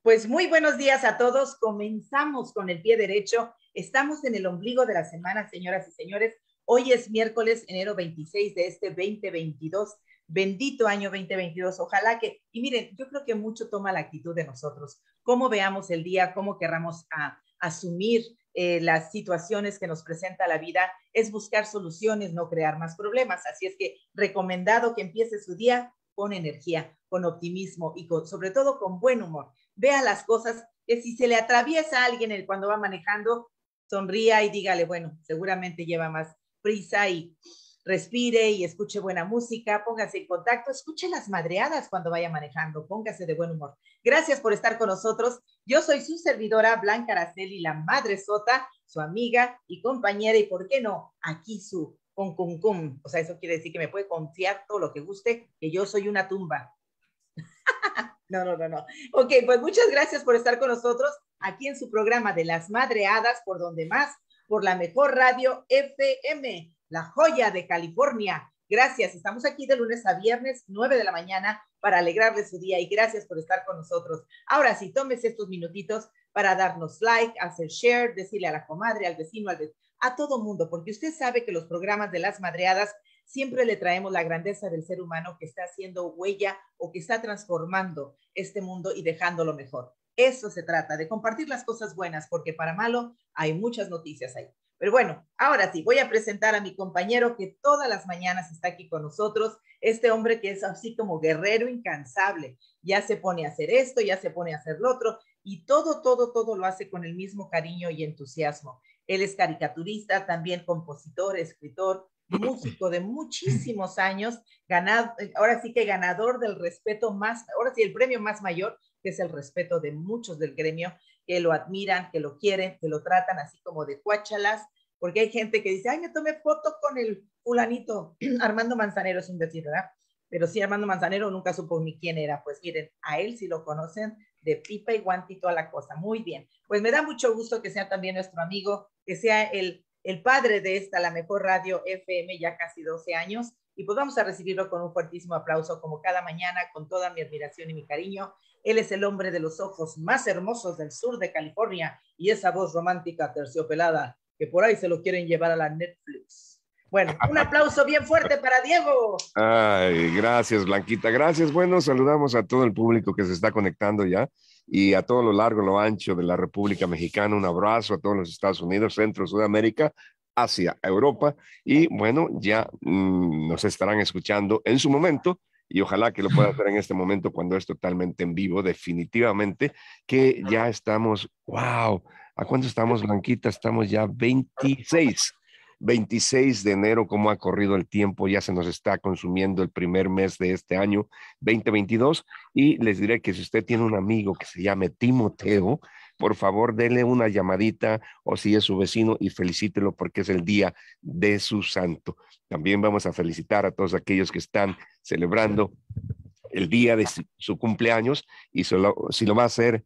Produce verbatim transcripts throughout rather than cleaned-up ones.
Pues muy buenos días a todos. Comenzamos con el pie derecho. Estamos en el ombligo de la semana, señoras y señores. Hoy es miércoles, enero veintiséis de este veinte veintidós. Bendito año veinte veintidós. Ojalá que, y miren, yo creo que mucho toma la actitud de nosotros. Cómo veamos el día, cómo querramos a, asumir eh, las situaciones que nos presenta la vida, es buscar soluciones, no crear más problemas. Así es que recomendado que empiece su día con energía, con optimismo y con, sobre todo con buen humor. Vea las cosas, que si se le atraviesa a alguien cuando va manejando, sonría y dígale, bueno, seguramente lleva más prisa y respire y escuche buena música, póngase en contacto, escuche las madreadas cuando vaya manejando, póngase de buen humor. Gracias por estar con nosotros. Yo soy su servidora Blanca Araceli, la Madre Sota, su amiga y compañera, y por qué no, aquí su con cum cum, o sea, eso quiere decir que me puede confiar todo lo que guste, que yo soy una tumba. No, no, no, no. Ok, pues muchas gracias por estar con nosotros aquí en su programa de Las Madreadas, por donde más, por la mejor radio F M, la joya de California. Gracias, estamos aquí de lunes a viernes, nueve de la mañana, para alegrarle su día y gracias por estar con nosotros. Ahora sí, tómese estos minutitos para darnos like, hacer share, decirle a la comadre, al vecino, al vecino, a todo mundo, porque usted sabe que los programas de Las Madreadas siempre le traemos la grandeza del ser humano que está haciendo huella o que está transformando este mundo y dejándolo mejor. Eso se trata, de compartir las cosas buenas, porque para malo hay muchas noticias ahí. Pero bueno, ahora sí, voy a presentar a mi compañero que todas las mañanas está aquí con nosotros, este hombre que es así como guerrero incansable, ya se pone a hacer esto, ya se pone a hacer lo otro, y todo, todo, todo lo hace con el mismo cariño y entusiasmo. Él es caricaturista, también compositor, escritor, músico de muchísimos años, ganado, ahora sí que ganador del respeto más, ahora sí el premio más mayor, que es el respeto de muchos del gremio, que lo admiran, que lo quieren, que lo tratan así como de cuáchalas, porque hay gente que dice, ay, me tomé foto con el fulanito, Armando Manzanero es un decir, ¿verdad? Pero sí, Armando Manzanero nunca supo ni quién era, pues miren, a él sí lo conocen de pipa y guante y toda la cosa, muy bien. Pues me da mucho gusto que sea también nuestro amigo, que sea el el padre de esta, la mejor radio F M, ya casi doce años, y pues vamos a recibirlo con un fuertísimo aplauso, como cada mañana, con toda mi admiración y mi cariño. Él es el hombre de los ojos más hermosos del sur de California, y esa voz romántica terciopelada, que por ahí se lo quieren llevar a la Netflix. Bueno, un aplauso bien fuerte para Diego. Ay, gracias, Blanquita, gracias. Bueno, saludamos a todo el público que se está conectando ya y a todo lo largo, lo ancho de la República Mexicana. Un abrazo a todos los Estados Unidos, Centro, Sudamérica, Asia, Europa, y bueno, ya mmm, nos estarán escuchando en su momento y ojalá que lo pueda hacer en este momento cuando es totalmente en vivo, definitivamente, que ya estamos, wow, ¿a cuánto estamos, Blanquita? Estamos ya veintiséis. veintiséis de enero, cómo ha corrido el tiempo, ya se nos está consumiendo el primer mes de este año veinte veintidós, y les diré que si usted tiene un amigo que se llame Timoteo, por favor dele una llamadita, o si es su vecino, y felicítelo porque es el día de su santo. También vamos a felicitar a todos aquellos que están celebrando el día de su, su cumpleaños, y solo, si lo va a hacer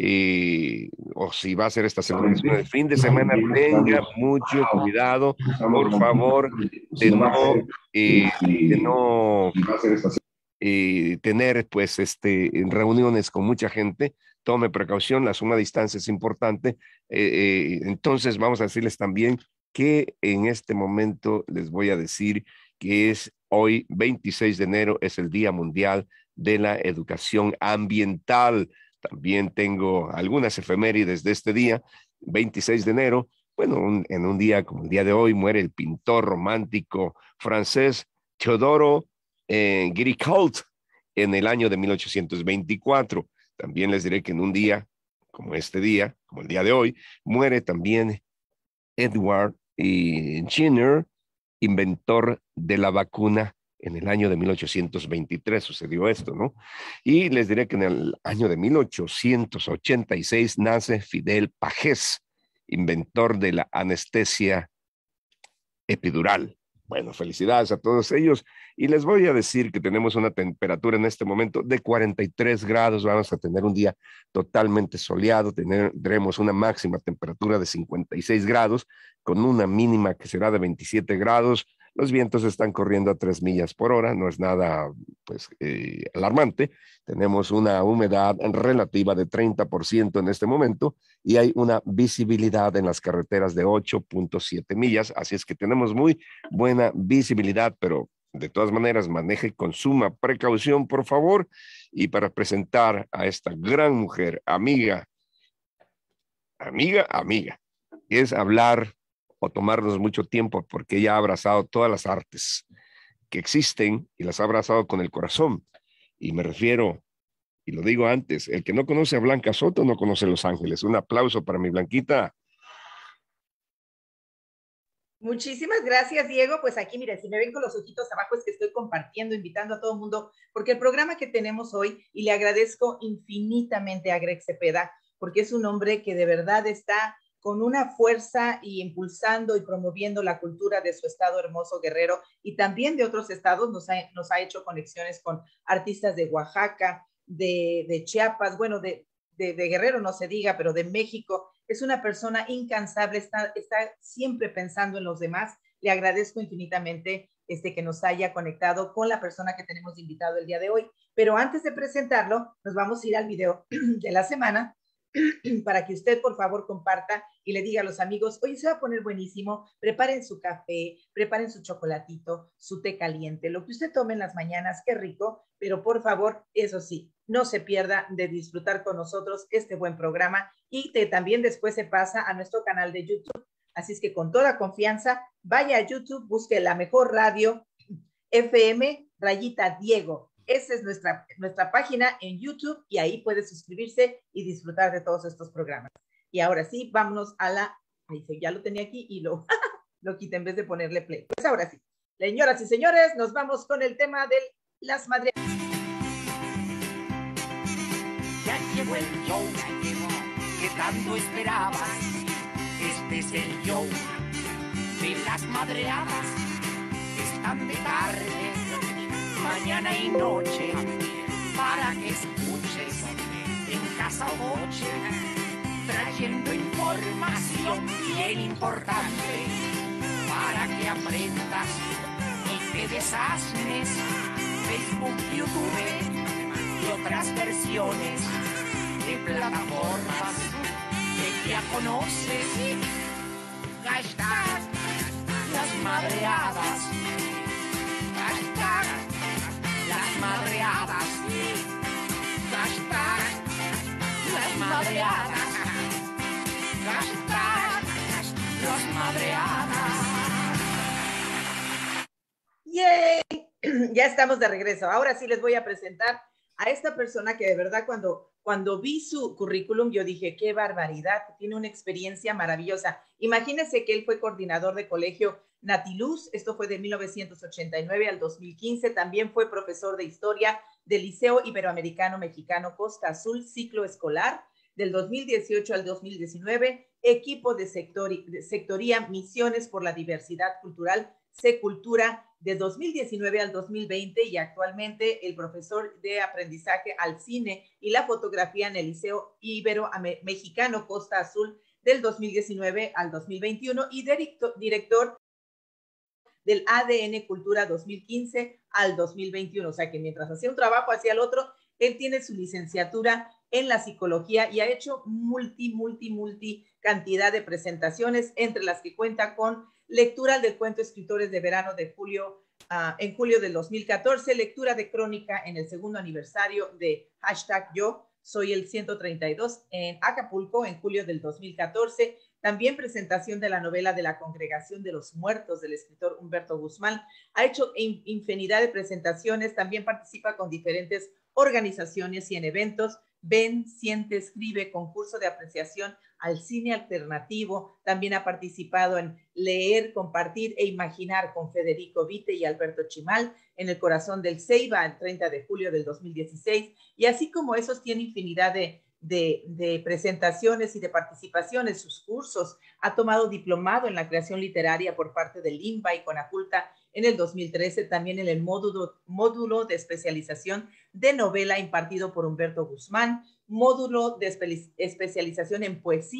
Eh, o si va a hacer esta celebración el fin de semana, tenga mucho cuidado, por favor, de no, eh, de no eh, tener pues este, reuniones con mucha gente. Tome precaución, la suma distancia es importante. Eh, eh, entonces vamos a decirles también que en este momento les voy a decir que es hoy veintiséis de enero, es el Día Mundial de la Educación Ambiental. También tengo algunas efemérides de este día, veintiséis de enero. Bueno, un, en un día como el día de hoy muere el pintor romántico francés Teodoro eh, Géricault en el año de mil ochocientos veinticuatro. También les diré que en un día como este día, como el día de hoy, muere también Edward eh, Jenner, inventor de la vacuna. En el año de mil ochocientos veintitrés sucedió esto, ¿no? Y les diré que en el año de mil ochocientos ochenta y seis nace Fidel Pagés, inventor de la anestesia epidural. Bueno, felicidades a todos ellos. Y les voy a decir que tenemos una temperatura en este momento de cuarenta y tres grados. Vamos a tener un día totalmente soleado. Tendremos una máxima temperatura de cincuenta y seis grados, con una mínima que será de veintisiete grados. Los vientos están corriendo a tres millas por hora, no es nada pues, eh, alarmante. Tenemos una humedad relativa de treinta por ciento en este momento y hay una visibilidad en las carreteras de ocho punto siete millas, así es que tenemos muy buena visibilidad, pero de todas maneras maneje con suma precaución, por favor. Y para presentar a esta gran mujer, amiga, amiga, amiga, es hablar o tomarnos mucho tiempo porque ella ha abrazado todas las artes que existen y las ha abrazado con el corazón. Y me refiero, y lo digo antes, el que no conoce a Blanca Soto no conoce Los Ángeles. Un aplauso para mi Blanquita. Muchísimas gracias, Diego. Pues aquí, mire, si me ven con los ojitos abajo es que estoy compartiendo, invitando a todo el mundo, porque el programa que tenemos hoy, y le agradezco infinitamente a Greg Cepeda, porque es un hombre que de verdad está con una fuerza y impulsando y promoviendo la cultura de su estado hermoso, Guerrero, y también de otros estados. Nos ha, nos ha hecho conexiones con artistas de Oaxaca, de, de Chiapas, bueno, de, de, de Guerrero no se diga, pero de México. Es una persona incansable, está, está siempre pensando en los demás. Le agradezco infinitamente este, que nos haya conectado con la persona que tenemos invitado el día de hoy. Pero antes de presentarlo, nos vamos a ir al video de la semana para que usted, por favor, comparta y le diga a los amigos, oye, se va a poner buenísimo, preparen su café, preparen su chocolatito, su té caliente, lo que usted tome en las mañanas, qué rico, pero por favor, eso sí, no se pierda de disfrutar con nosotros este buen programa y que también después se pasa a nuestro canal de YouTube. Así es que con toda confianza, vaya a YouTube, busque La Mejor Radio F M, rayita Diego. Esa es nuestra, nuestra página en YouTube y ahí puede suscribirse y disfrutar de todos estos programas. Y ahora sí, vámonos a la... Ahí se, ya lo tenía aquí y lo, lo quité en vez de ponerle play. Pues ahora sí, señoras y señores, nos vamos con el tema de las madres. Ya llegó el show, ya llegó, que tanto esperabas. Este es el show de las madreadas. Están de tarde, mañana y noche, para que escuches en casa o coche, trayendo información bien importante, para que aprendas y te desasnes. Facebook, YouTube y otras versiones de plataformas que ya conoces. Hashtag las madreadas. Hashtag las madreadas. Hashtag las madreadas. Hashtag las madreadas. ¡Yay! Ya estamos de regreso. Ahora sí les voy a presentar a esta persona que de verdad cuando, cuando vi su currículum yo dije, qué barbaridad, tiene una experiencia maravillosa. Imagínense que él fue coordinador de colegio Natiluz, esto fue de mil novecientos ochenta y nueve al dos mil quince, también fue profesor de historia del Liceo Iberoamericano Mexicano Costa Azul, ciclo escolar del dos mil dieciocho al dos mil diecinueve, equipo de, sectori, de sectoría Misiones por la Diversidad Cultural, Secultura, de dos mil diecinueve al dos mil veinte, y actualmente el profesor de aprendizaje al cine y la fotografía en el Liceo Ibero-Mexicano Costa Azul del dos mil diecinueve al dos mil veintiuno y director, director del A D N Cultura dos mil quince al dos mil veintiuno. O sea que mientras hacía un trabajo hacia el otro, él tiene su licenciatura en la psicología y ha hecho multi, multi, multi cantidad de presentaciones, entre las que cuenta con lectura del cuento Escritores de Verano de julio, uh, en julio del dos mil catorce, lectura de crónica en el segundo aniversario de hashtag Yo Soy el ciento treinta y dos en Acapulco en julio del dos mil catorce, también presentación de la novela de la Congregación de los Muertos del escritor Humberto Guzmán. Ha hecho infinidad de presentaciones, también participa con diferentes organizaciones y en eventos. Ven, siente, escribe, concurso de apreciación al cine alternativo. También ha participado en Leer, Compartir e Imaginar con Federico Vite y Alberto Chimal en El Corazón del Ceiba el treinta de julio del dos mil dieciséis. Y así como esos, tiene infinidad de, de, de presentaciones y de participaciones, sus cursos. Ha tomado diplomado en la creación literaria por parte del INBA y Conaculta en el dos mil trece, también en el módulo, módulo de especialización de novela impartido por Humberto Guzmán, módulo de espe especialización en poesía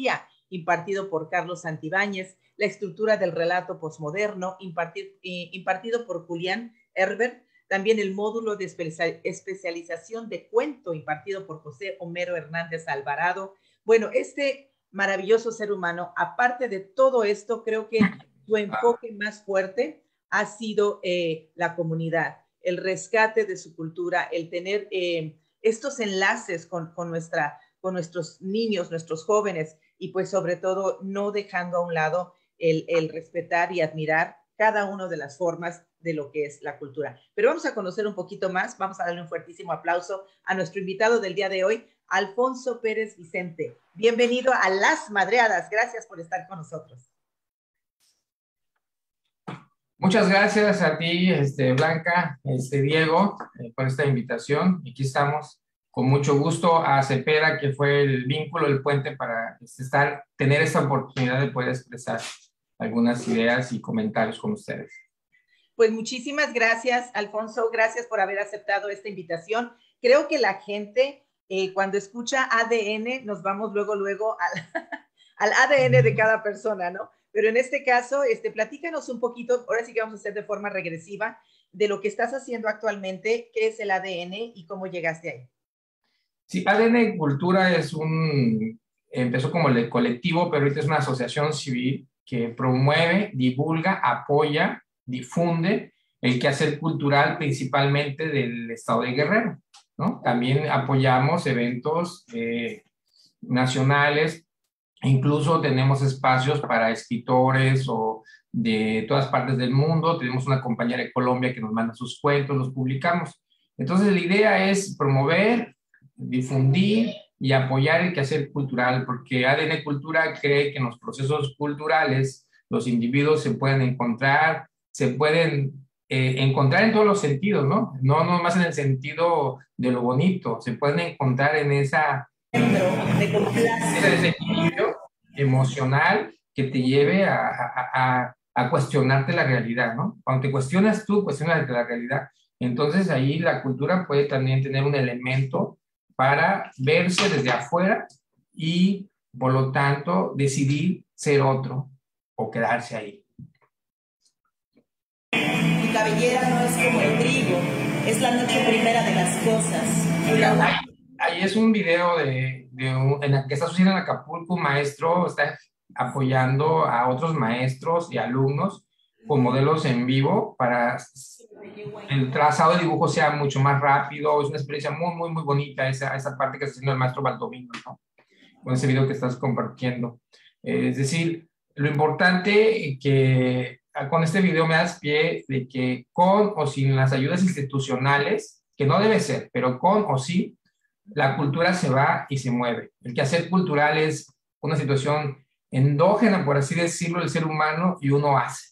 impartido por Carlos Santibáñez, la estructura del relato posmoderno, impartido, eh, impartido por Julián Herbert, también el módulo de especialización de cuento, impartido por José Homero Hernández Alvarado. Bueno, este maravilloso ser humano, aparte de todo esto, creo que su enfoque más fuerte ha sido eh, la comunidad, el rescate de su cultura, el tener eh, estos enlaces con, con, nuestra, con nuestros niños, nuestros jóvenes, y pues sobre todo no dejando a un lado el, el respetar y admirar cada una de las formas de lo que es la cultura. Pero vamos a conocer un poquito más, vamos a darle un fuertísimo aplauso a nuestro invitado del día de hoy, Alfonso Pérez Vicente. Bienvenido a Las Madreadas, gracias por estar con nosotros. Muchas gracias a ti, este, Blanca, este, Diego, eh, por esta invitación. Aquí estamos con mucho gusto a Cepeda, que fue el vínculo, el puente para este, estar, tener esta oportunidad de poder expresar algunas ideas y comentarios con ustedes. Pues muchísimas gracias, Alfonso, gracias por haber aceptado esta invitación. Creo que la gente, eh, cuando escucha A D N, nos vamos luego, luego al, al A D N de cada persona, ¿no? Pero en este caso, este, platícanos un poquito, ahora sí que vamos a hacer de forma regresiva, de lo que estás haciendo actualmente, qué es el A D N y cómo llegaste ahí. Sí, A D N Cultura es un, empezó como el colectivo, pero ahorita es una asociación civil que promueve, divulga, apoya, difunde el quehacer cultural principalmente del estado de Guerrero, ¿no? También apoyamos eventos eh, nacionales, incluso tenemos espacios para escritores o de todas partes del mundo. Tenemos una compañera de Colombia que nos manda sus cuentos, los publicamos. Entonces la idea es promover, difundir y apoyar el quehacer cultural, porque A D N Cultura cree que en los procesos culturales los individuos se pueden encontrar, se pueden eh, encontrar en todos los sentidos, ¿no? No nomás en el sentido de lo bonito, se pueden encontrar en esa, ese desequilibrio emocional que te lleve a, a, a, a cuestionarte la realidad, ¿no? Cuando te cuestionas tú, cuestionas la realidad. Entonces ahí la cultura puede también tener un elemento para verse desde afuera y, por lo tanto, decidir ser otro o quedarse ahí. Mi cabellera no es como el trigo, es la noche primera de las cosas. Ahí, ahí es un video de, de un, en la que está sucediendo en Acapulco. Un maestro está apoyando a otros maestros y alumnos con modelos en vivo para el trazado de dibujo sea mucho más rápido. Es una experiencia muy, muy, muy bonita esa, esa parte que está haciendo el maestro Baldomino, ¿no? Con ese video que estás compartiendo. Eh, es decir, lo importante que con este video me das pie de que con o sin las ayudas institucionales, que no debe ser, pero con o sin, la cultura se va y se mueve. El quehacer cultural es una situación endógena, por así decirlo, del ser humano, y uno hace.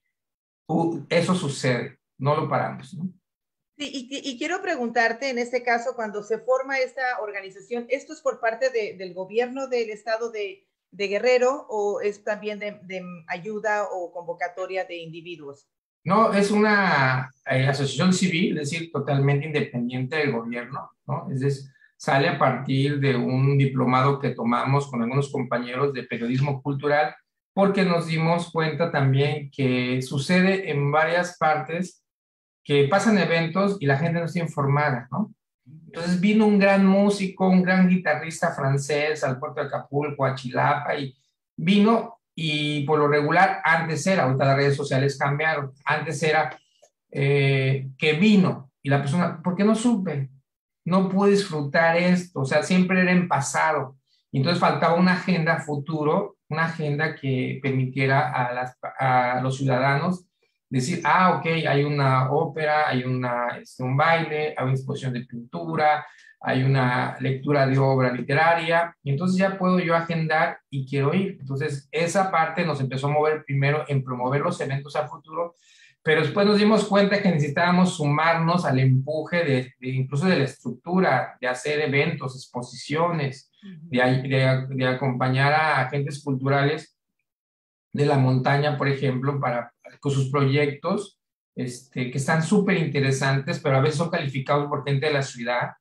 Eso sucede, no lo paramos, ¿no? Sí, y, y quiero preguntarte, en este caso, cuando se forma esta organización, ¿esto es por parte de, del gobierno del estado de, de Guerrero o es también de, de ayuda o convocatoria de individuos? No, es una eh, asociación civil, es decir, totalmente independiente del gobierno, ¿no? Es decir, sale a partir de un diplomado que tomamos con algunos compañeros de periodismo cultural, porque nos dimos cuenta también que sucede en varias partes que pasan eventos y la gente no está informada, ¿no? Entonces vino un gran músico, un gran guitarrista francés al puerto de Acapulco, a Chilapa, y vino, y por lo regular, antes era, ahorita las redes sociales cambiaron, antes era eh, que vino, y la persona, ¿por qué no supe? No pude disfrutar esto, o sea, siempre era en pasado, y entonces faltaba una agenda futuro, una agenda que permitiera a, las, a los ciudadanos decir, ah, ok, hay una ópera, hay una, este, un baile, hay una exposición de pintura, hay una lectura de obra literaria, y entonces ya puedo yo agendar y quiero ir. Entonces, esa parte nos empezó a mover primero en promover los eventos a futuro, pero después nos dimos cuenta que necesitábamos sumarnos al empuje de, de incluso de la estructura, de hacer eventos, exposiciones, de, de, de acompañar a agentes culturales de la montaña, por ejemplo, para, con sus proyectos este, que están súper interesantes, pero a veces son calificados por gente de la ciudad,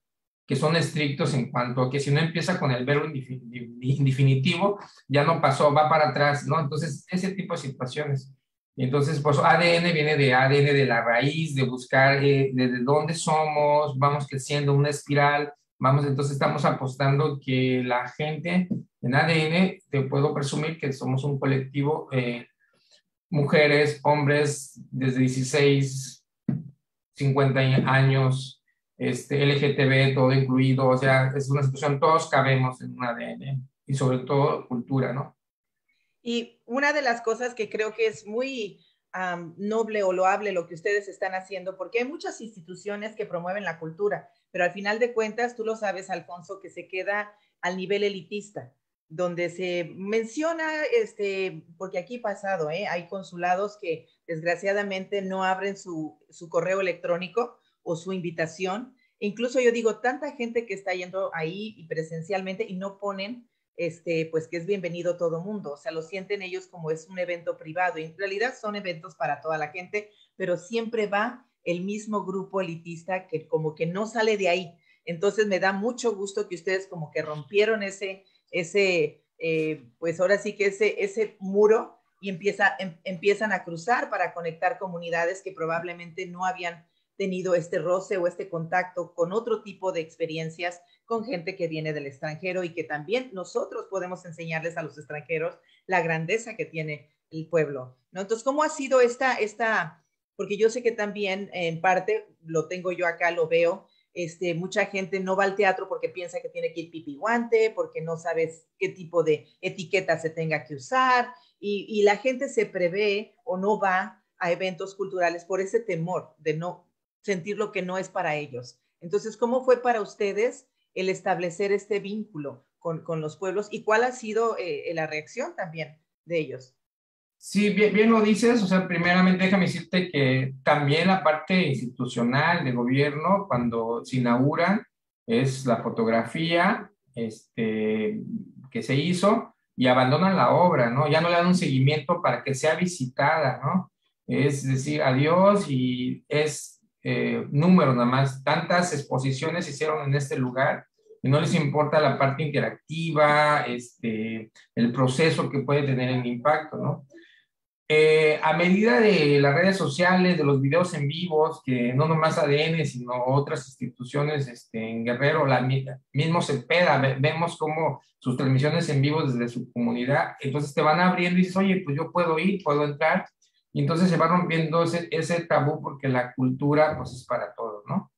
que son estrictos en cuanto a que si no empieza con el verbo indefinitivo, ya no pasó, va para atrás, ¿no? Entonces, ese tipo de situaciones. Entonces, pues A D N viene de A D N de la raíz, de buscar eh, desde dónde somos, vamos creciendo una espiral, vamos, entonces estamos apostando que la gente en A D N, te puedo presumir que somos un colectivo, eh, mujeres, hombres, desde dieciséis, cincuenta años, este, L G T B, todo incluido, o sea, es una situación, todos cabemos en un A D N, y sobre todo cultura, ¿no? Y una de las cosas que creo que es muy um, noble o loable lo que ustedes están haciendo, porque hay muchas instituciones que promueven la cultura, pero al final de cuentas, tú lo sabes, Alfonso, que se queda al nivel elitista, donde se menciona, este, porque aquí ha pasado, ¿eh? Hay consulados que desgraciadamente no abren su, su correo electrónico o su invitación. Incluso yo digo, tanta gente que está yendo ahí y presencialmente y no ponen Este, pues que es bienvenido todo mundo, o sea, lo sienten ellos como es un evento privado, y en realidad son eventos para toda la gente, pero siempre va el mismo grupo elitista que como que no sale de ahí. Entonces me da mucho gusto que ustedes como que rompieron ese, ese eh, pues ahora sí que ese, ese muro y empieza, em, empiezan a cruzar para conectar comunidades que probablemente no habían tenido este roce o este contacto con otro tipo de experiencias, con gente que viene del extranjero y que también nosotros podemos enseñarles a los extranjeros la grandeza que tiene el pueblo, ¿no? Entonces, ¿cómo ha sido esta, esta, porque yo sé que también en parte, lo tengo yo acá, lo veo, este, mucha gente no va al teatro porque piensa que tiene que ir pipi guante, porque no sabes qué tipo de etiqueta se tenga que usar, y, y la gente se prevé o no va a eventos culturales por ese temor de no sentir lo que no es para ellos. Entonces, ¿cómo fue para ustedes el establecer este vínculo con, con los pueblos y cuál ha sido eh, la reacción también de ellos? Sí, bien, bien lo dices, o sea, primeramente déjame decirte que también la parte institucional de gobierno, cuando se inauguran, es la fotografía este, que se hizo y abandonan la obra, ¿no? Ya no le dan un seguimiento para que sea visitada, ¿no? Es decir, adiós y es eh, número nada más. Tantas exposiciones se hicieron en este lugar y no les importa la parte interactiva, este, el proceso que puede tener el impacto, ¿no? Eh, a medida de las redes sociales, de los videos en vivos, que no nomás A D N, sino otras instituciones este, en Guerrero, la mismo Cepeda, ve, vemos como sus transmisiones en vivo desde su comunidad, entonces te van abriendo y dices, oye, pues yo puedo ir, puedo entrar, y entonces se va rompiendo ese, ese tabú porque la cultura pues es para todos, ¿no?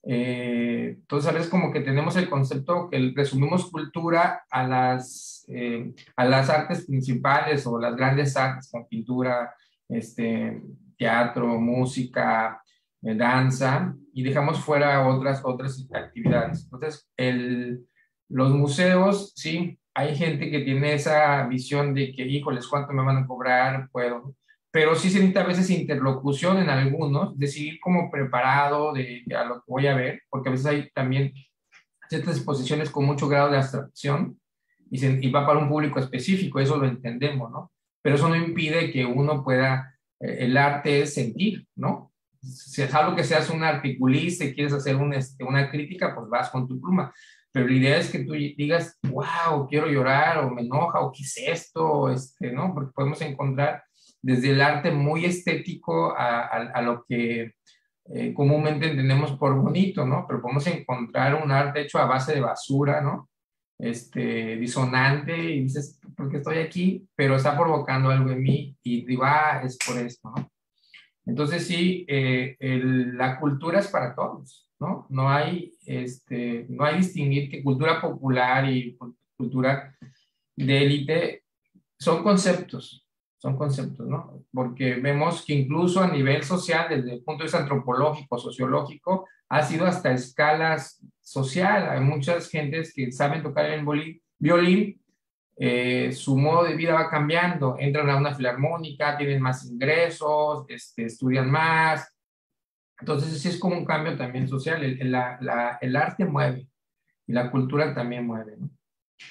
Eh, entonces a veces como que tenemos el concepto que resumimos cultura a las, eh, a las artes principales o las grandes artes como pintura, este, teatro, música, eh, danza, y dejamos fuera otras, otras actividades. Entonces el, los museos, sí, hay gente que tiene esa visión de que, híjoles, ¿cuánto me van a cobrar? Puedo... Pero sí se necesita a veces interlocución en algunos, decidir como preparado de, de a lo que voy a ver, porque a veces hay también ciertas exposiciones con mucho grado de abstracción y, se, y va para un público específico, eso lo entendemos, ¿no? Pero eso no impide que uno pueda, eh, el arte es sentir, ¿no? Si es algo que seas un articulista y quieres hacer un, este, una crítica, pues vas con tu pluma. Pero la idea es que tú digas, wow, quiero llorar, o me enoja, o qué es esto, este, ¿no? Porque podemos encontrar desde el arte muy estético a, a, a lo que eh, comúnmente entendemos por bonito, ¿no? Pero podemos encontrar un arte hecho a base de basura, ¿no? Este, disonante, y dices, ¿por qué estoy aquí? Pero está provocando algo en mí, y digo, ah, es por esto, ¿no? Entonces sí, eh, el, la cultura es para todos, ¿no? No hay, este, no hay distinguir que cultura popular y cultura de élite son conceptos, son conceptos, ¿no? Porque vemos que incluso a nivel social, desde el punto de vista antropológico, sociológico, ha sido hasta escalas social. Hay muchas gentes que saben tocar el violín, eh, su modo de vida va cambiando, entran a una filarmónica, tienen más ingresos, este, estudian más. Entonces sí es como un cambio también social. El, la, la, el arte mueve y la cultura también mueve, ¿no?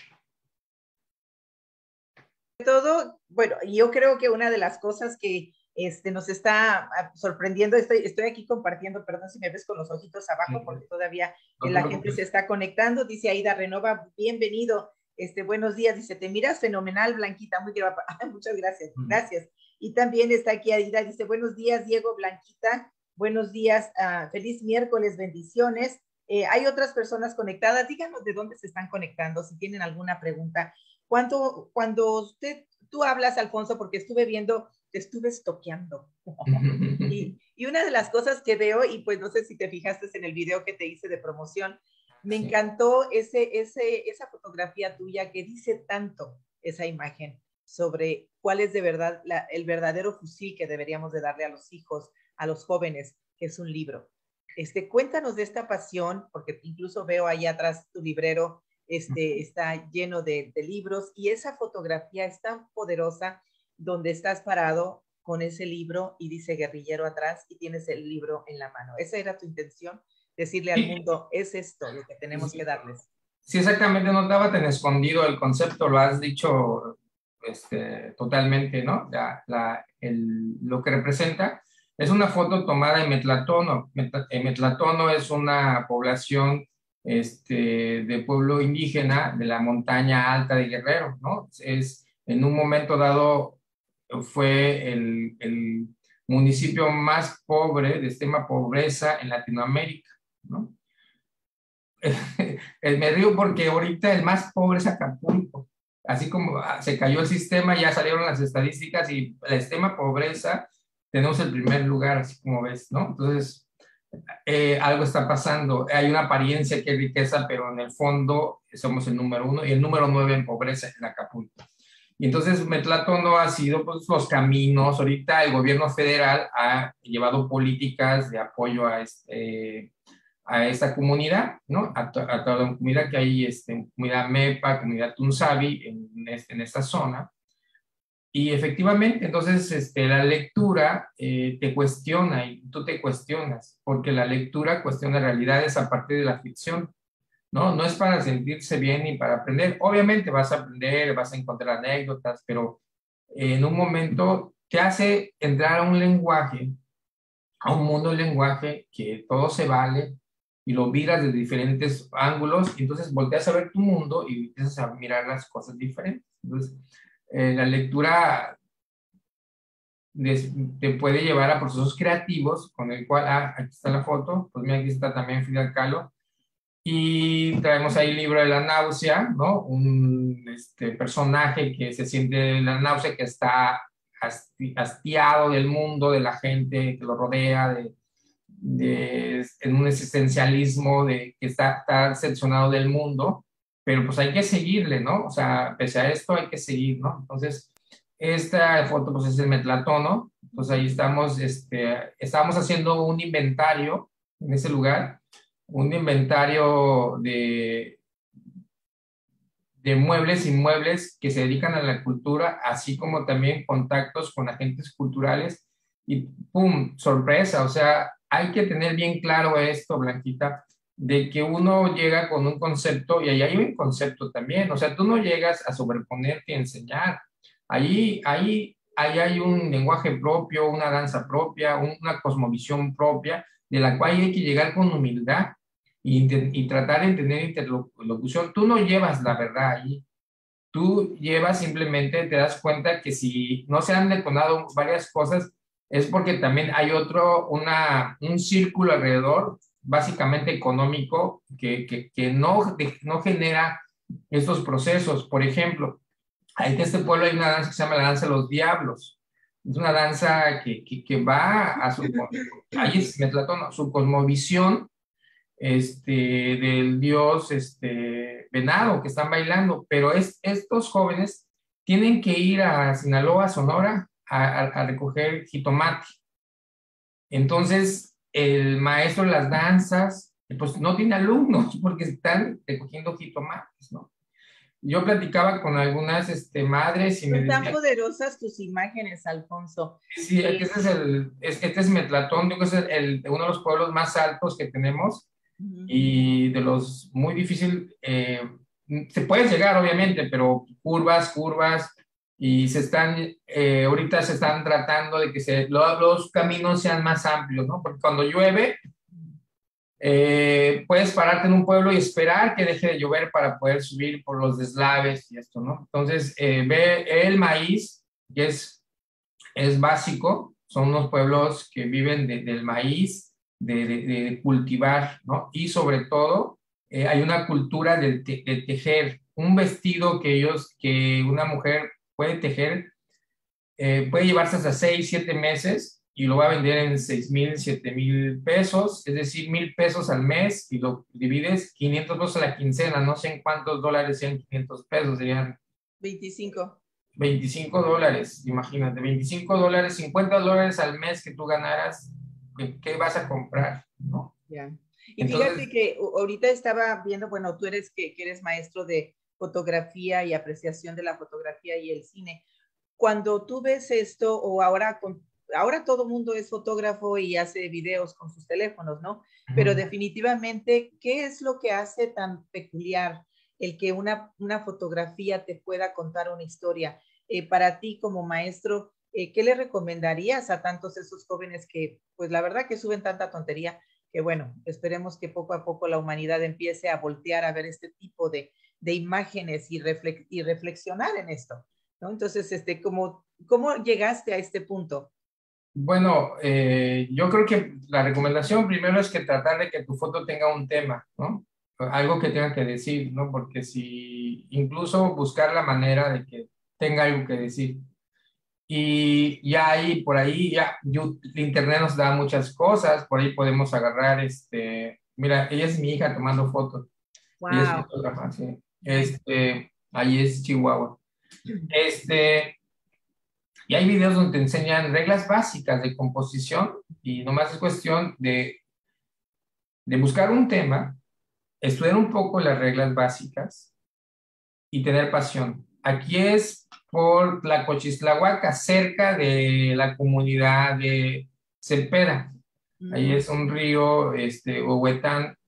Todo, bueno, yo creo que una de las cosas que Este, nos está sorprendiendo. Estoy, estoy aquí compartiendo, perdón si me ves con los ojitos abajo, porque todavía no la gente se está conectando. Dice Aida Renova, bienvenido. Este, buenos días. Dice, te miras fenomenal, Blanquita. Muy guapa. Muchas gracias. Gracias. Y también está aquí Aida. Dice, buenos días, Diego, Blanquita. Buenos días. Uh, feliz miércoles. Bendiciones. Eh, hay otras personas conectadas. Díganos de dónde se están conectando, si tienen alguna pregunta. ¿Cuánto, cuando usted, tú hablas, Alfonso, porque estuve viendo, te estuve estoqueando. y, y una de las cosas que veo, y pues no sé si te fijaste en el video que te hice de promoción, me sí. encantó ese, ese, esa fotografía tuya que dice tanto esa imagen sobre cuál es de verdad la, el verdadero fusil que deberíamos de darle a los hijos, a los jóvenes, que es un libro. Este, cuéntanos de esta pasión, porque incluso veo ahí atrás tu librero, este, está lleno de, de libros, y esa fotografía es tan poderosa, donde estás parado con ese libro y dice guerrillero atrás y tienes el libro en la mano. ¿Esa era tu intención? Decirle al mundo, es esto lo que tenemos que darles. Sí, exactamente, no estaba tan escondido el concepto, lo has dicho este, totalmente, ¿no? La, la, el, lo que representa es una foto tomada en Metlatono. Metlatono es una población este, de pueblo indígena de la montaña alta de Guerrero, ¿no? Es, en un momento dado fue el, el municipio más pobre de extrema pobreza en Latinoamérica, ¿no? Me río porque ahorita el más pobre es Acapulco. Así como se cayó el sistema, ya salieron las estadísticas y la extrema pobreza tenemos el primer lugar, así como ves, ¿no? Entonces, eh, algo está pasando. Hay una apariencia que es riqueza, pero en el fondo somos el número uno y el número nueve en pobreza en Acapulco. Y entonces Metlatono ha sido pues, los caminos. Ahorita el gobierno federal ha llevado políticas de apoyo a, este, a esta comunidad, ¿no? A, to, a toda la comunidad que hay, este, comunidad Mepa, comunidad Tunzabi en, este, en esta zona. Y efectivamente, entonces este, la lectura eh, te cuestiona y tú te cuestionas, porque la lectura cuestiona realidades a partir de la ficción. ¿No? No es para sentirse bien ni para aprender. Obviamente vas a aprender, vas a encontrar anécdotas, pero en un momento te hace entrar a un lenguaje, a un mundo del lenguaje que todo se vale y lo miras de diferentes ángulos, y entonces volteas a ver tu mundo y empiezas a mirar las cosas diferentes. Entonces, eh, la lectura te puede llevar a procesos creativos, con el cual, ah, aquí está la foto, pues mira, aquí está también Frida Kahlo. Y traemos ahí el libro de la náusea, ¿no? Un este, personaje que se siente la náusea, que está hasti hastiado del mundo, de la gente que lo rodea, de, de, en un existencialismo de, que está, está decepcionado del mundo, pero pues hay que seguirle, ¿no? O sea, pese a esto hay que seguir, ¿no? Entonces, esta foto pues es el Metlatono. Entonces ahí estamos, este, estamos haciendo un inventario en ese lugar, un inventario de, de muebles, inmuebles que se dedican a la cultura, así como también contactos con agentes culturales, y ¡pum! Sorpresa. O sea, hay que tener bien claro esto, Blanquita, de que uno llega con un concepto y ahí hay un concepto también. O sea, tú no llegas a sobreponerte y enseñar. Ahí, ahí, ahí hay un lenguaje propio, una danza propia, una cosmovisión propia, de la cual hay que llegar con humildad y, y tratar de tener interlocución. Tú no llevas la verdad ahí, tú llevas simplemente, te das cuenta que si no se han detonado varias cosas, es porque también hay otro, una, un círculo alrededor, básicamente económico, que, que, que no, de, no genera estos procesos. Por ejemplo, en este pueblo hay una danza que se llama la danza de los diablos. Es una danza que, que, que va a su, ahí es Metlatono, su cosmovisión este, del dios este, venado que están bailando, pero es, estos jóvenes tienen que ir a Sinaloa, Sonora, a, a, a recoger jitomate. Entonces, el maestro de las danzas, pues no tiene alumnos porque están recogiendo jitomates, ¿no? Yo platicaba con algunas este, madres y Son me decían... tan poderosas tus imágenes, Alfonso. Sí, este es, el, este es Metlatón, digo que es el, el, uno de los pueblos más altos que tenemos, uh-huh. Y de los muy difícil, eh, se puede llegar obviamente, pero curvas, curvas, y se están, eh, ahorita se están tratando de que se, lo, los caminos sean más amplios, ¿no? Porque cuando llueve, eh, puedes pararte en un pueblo y esperar que deje de llover para poder subir por los deslaves y esto, ¿no? Entonces, eh, ve el maíz, que es, es básico, son unos pueblos que viven de, del maíz, de, de, de cultivar, ¿no? Y sobre todo, eh, hay una cultura de, de, de tejer un vestido que ellos, que una mujer puede tejer, eh, puede llevarse hasta seis, siete meses y lo va a vender en seis mil, siete mil pesos, es decir, mil pesos al mes y lo divides quinientos pesos a la quincena, no sé en cuántos dólares sean quinientos pesos, serían veinticinco. veinticinco dólares, imagínate, veinticinco dólares, cincuenta dólares al mes que tú ganaras, ¿qué vas a comprar? ¿No? Ya. Y Entonces, fíjate que ahorita estaba viendo, bueno, tú eres que, que eres maestro de fotografía y apreciación de la fotografía y el cine. Cuando tú ves esto, o ahora, con, ahora todo mundo es fotógrafo y hace videos con sus teléfonos, ¿no? Pero uh-huh. definitivamente, ¿qué es lo que hace tan peculiar el que una, una fotografía te pueda contar una historia? Eh, para ti como maestro, eh, ¿qué le recomendarías a tantos esos jóvenes que, pues la verdad que suben tanta tontería? Que bueno, esperemos que poco a poco la humanidad empiece a voltear a ver este tipo de, de imágenes y, reflex, y reflexionar en esto, ¿no? Entonces, este, ¿cómo, cómo llegaste a este punto? Bueno, eh, yo creo que la recomendación primero es que tratar de que tu foto tenga un tema, ¿no? Algo que tenga que decir, ¿no? Porque si incluso buscar la manera de que tenga algo que decir. Y ya ahí, por ahí, ya, yo, el internet nos da muchas cosas, por ahí podemos agarrar, este, mira, ella es mi hija tomando fotos, ella es Wow. fotógrafa, sí, este, ahí es Chihuahua, este, y hay videos donde te enseñan reglas básicas de composición, y nomás es cuestión de, de buscar un tema, estudiar un poco las reglas básicas, y tener pasión. Aquí es por Tlacochistlahuaca, cerca de la comunidad de Cepeda. Ahí es un río, este, Huehuetán.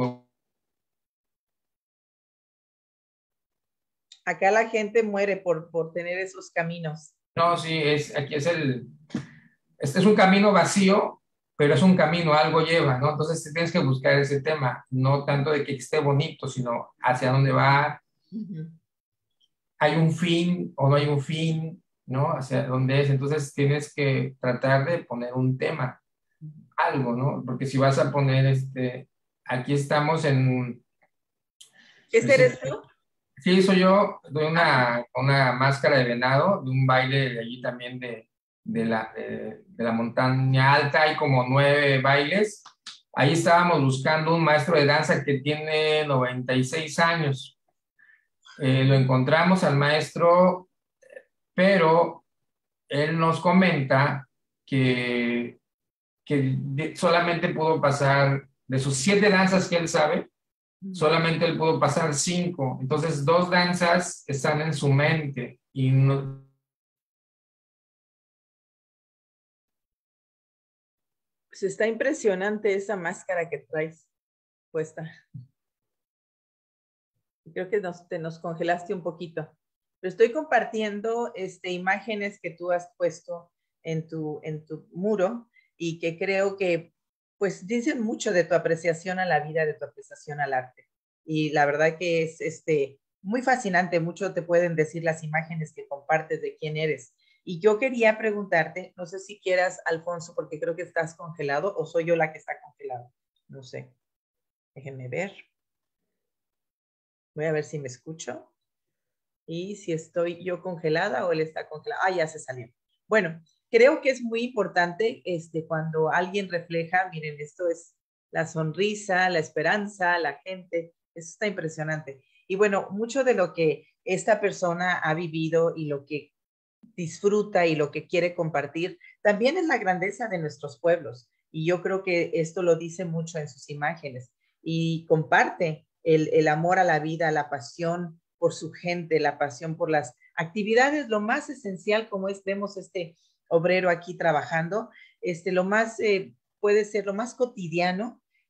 Acá la gente muere por, por tener esos caminos. No, sí, es, aquí es el, este es un camino vacío, pero es un camino, algo lleva, ¿no? Entonces tienes que buscar ese tema, no tanto de que esté bonito, sino hacia dónde va. Uh-huh. Hay un fin o no hay un fin, ¿no? Hacia dónde es. Entonces tienes que tratar de poner un tema, algo, ¿no? Porque si vas a poner, este, aquí estamos en... ¿Qué eres tú? Sí, soy yo, doy una, una máscara de venado, de un baile de allí también de, de, la, de, de la montaña alta, hay como nueve bailes. Ahí estábamos buscando un maestro de danza que tiene noventa y seis años. Eh, lo encontramos al maestro, pero él nos comenta que, que solamente pudo pasar, de sus siete danzas que él sabe, solamente él pudo pasar cinco. Entonces, dos danzas están en su mente y no... Pues está impresionante esa máscara que traes puesta. Creo que nos, te nos congelaste un poquito. Pero estoy compartiendo este, imágenes que tú has puesto en tu, en tu muro y que creo que pues dicen mucho de tu apreciación a la vida, de tu apreciación al arte. Y la verdad que es este, muy fascinante, mucho te pueden decir las imágenes que compartes de quién eres. Y yo quería preguntarte, no sé si quieras, Alfonso, porque creo que estás congelado o soy yo la que está congelada. No sé. Déjenme ver. Voy a ver si me escucho. Y si estoy yo congelada o él está congelado. Ah, ya se salió. Bueno, creo que es muy importante este, cuando alguien refleja, miren, esto es la sonrisa, la esperanza, la gente. Eso está impresionante. Y bueno, mucho de lo que esta persona ha vivido y lo que disfruta y lo que quiere compartir, también es la grandeza de nuestros pueblos. Y yo creo que esto lo dice mucho en sus imágenes. Y comparte el, el amor a la vida, la pasión por su gente, la pasión por las actividades, lo más esencial, como es, vemos este obrero aquí trabajando, este, lo más, eh, puede ser lo más cotidiano,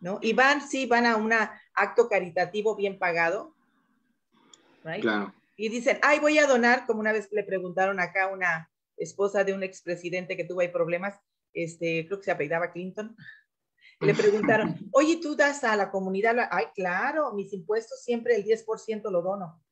¿no? Y van, sí, van a un acto caritativo bien pagado, right? Claro. Y dicen, ay, voy a donar, como una vez le preguntaron acá a una esposa de un expresidente que tuvo ahí problemas, este, creo que se apellidaba Clinton, le preguntaron, oye, ¿tú das a la comunidad? Ay, claro, mis impuestos siempre el diez por ciento lo dono.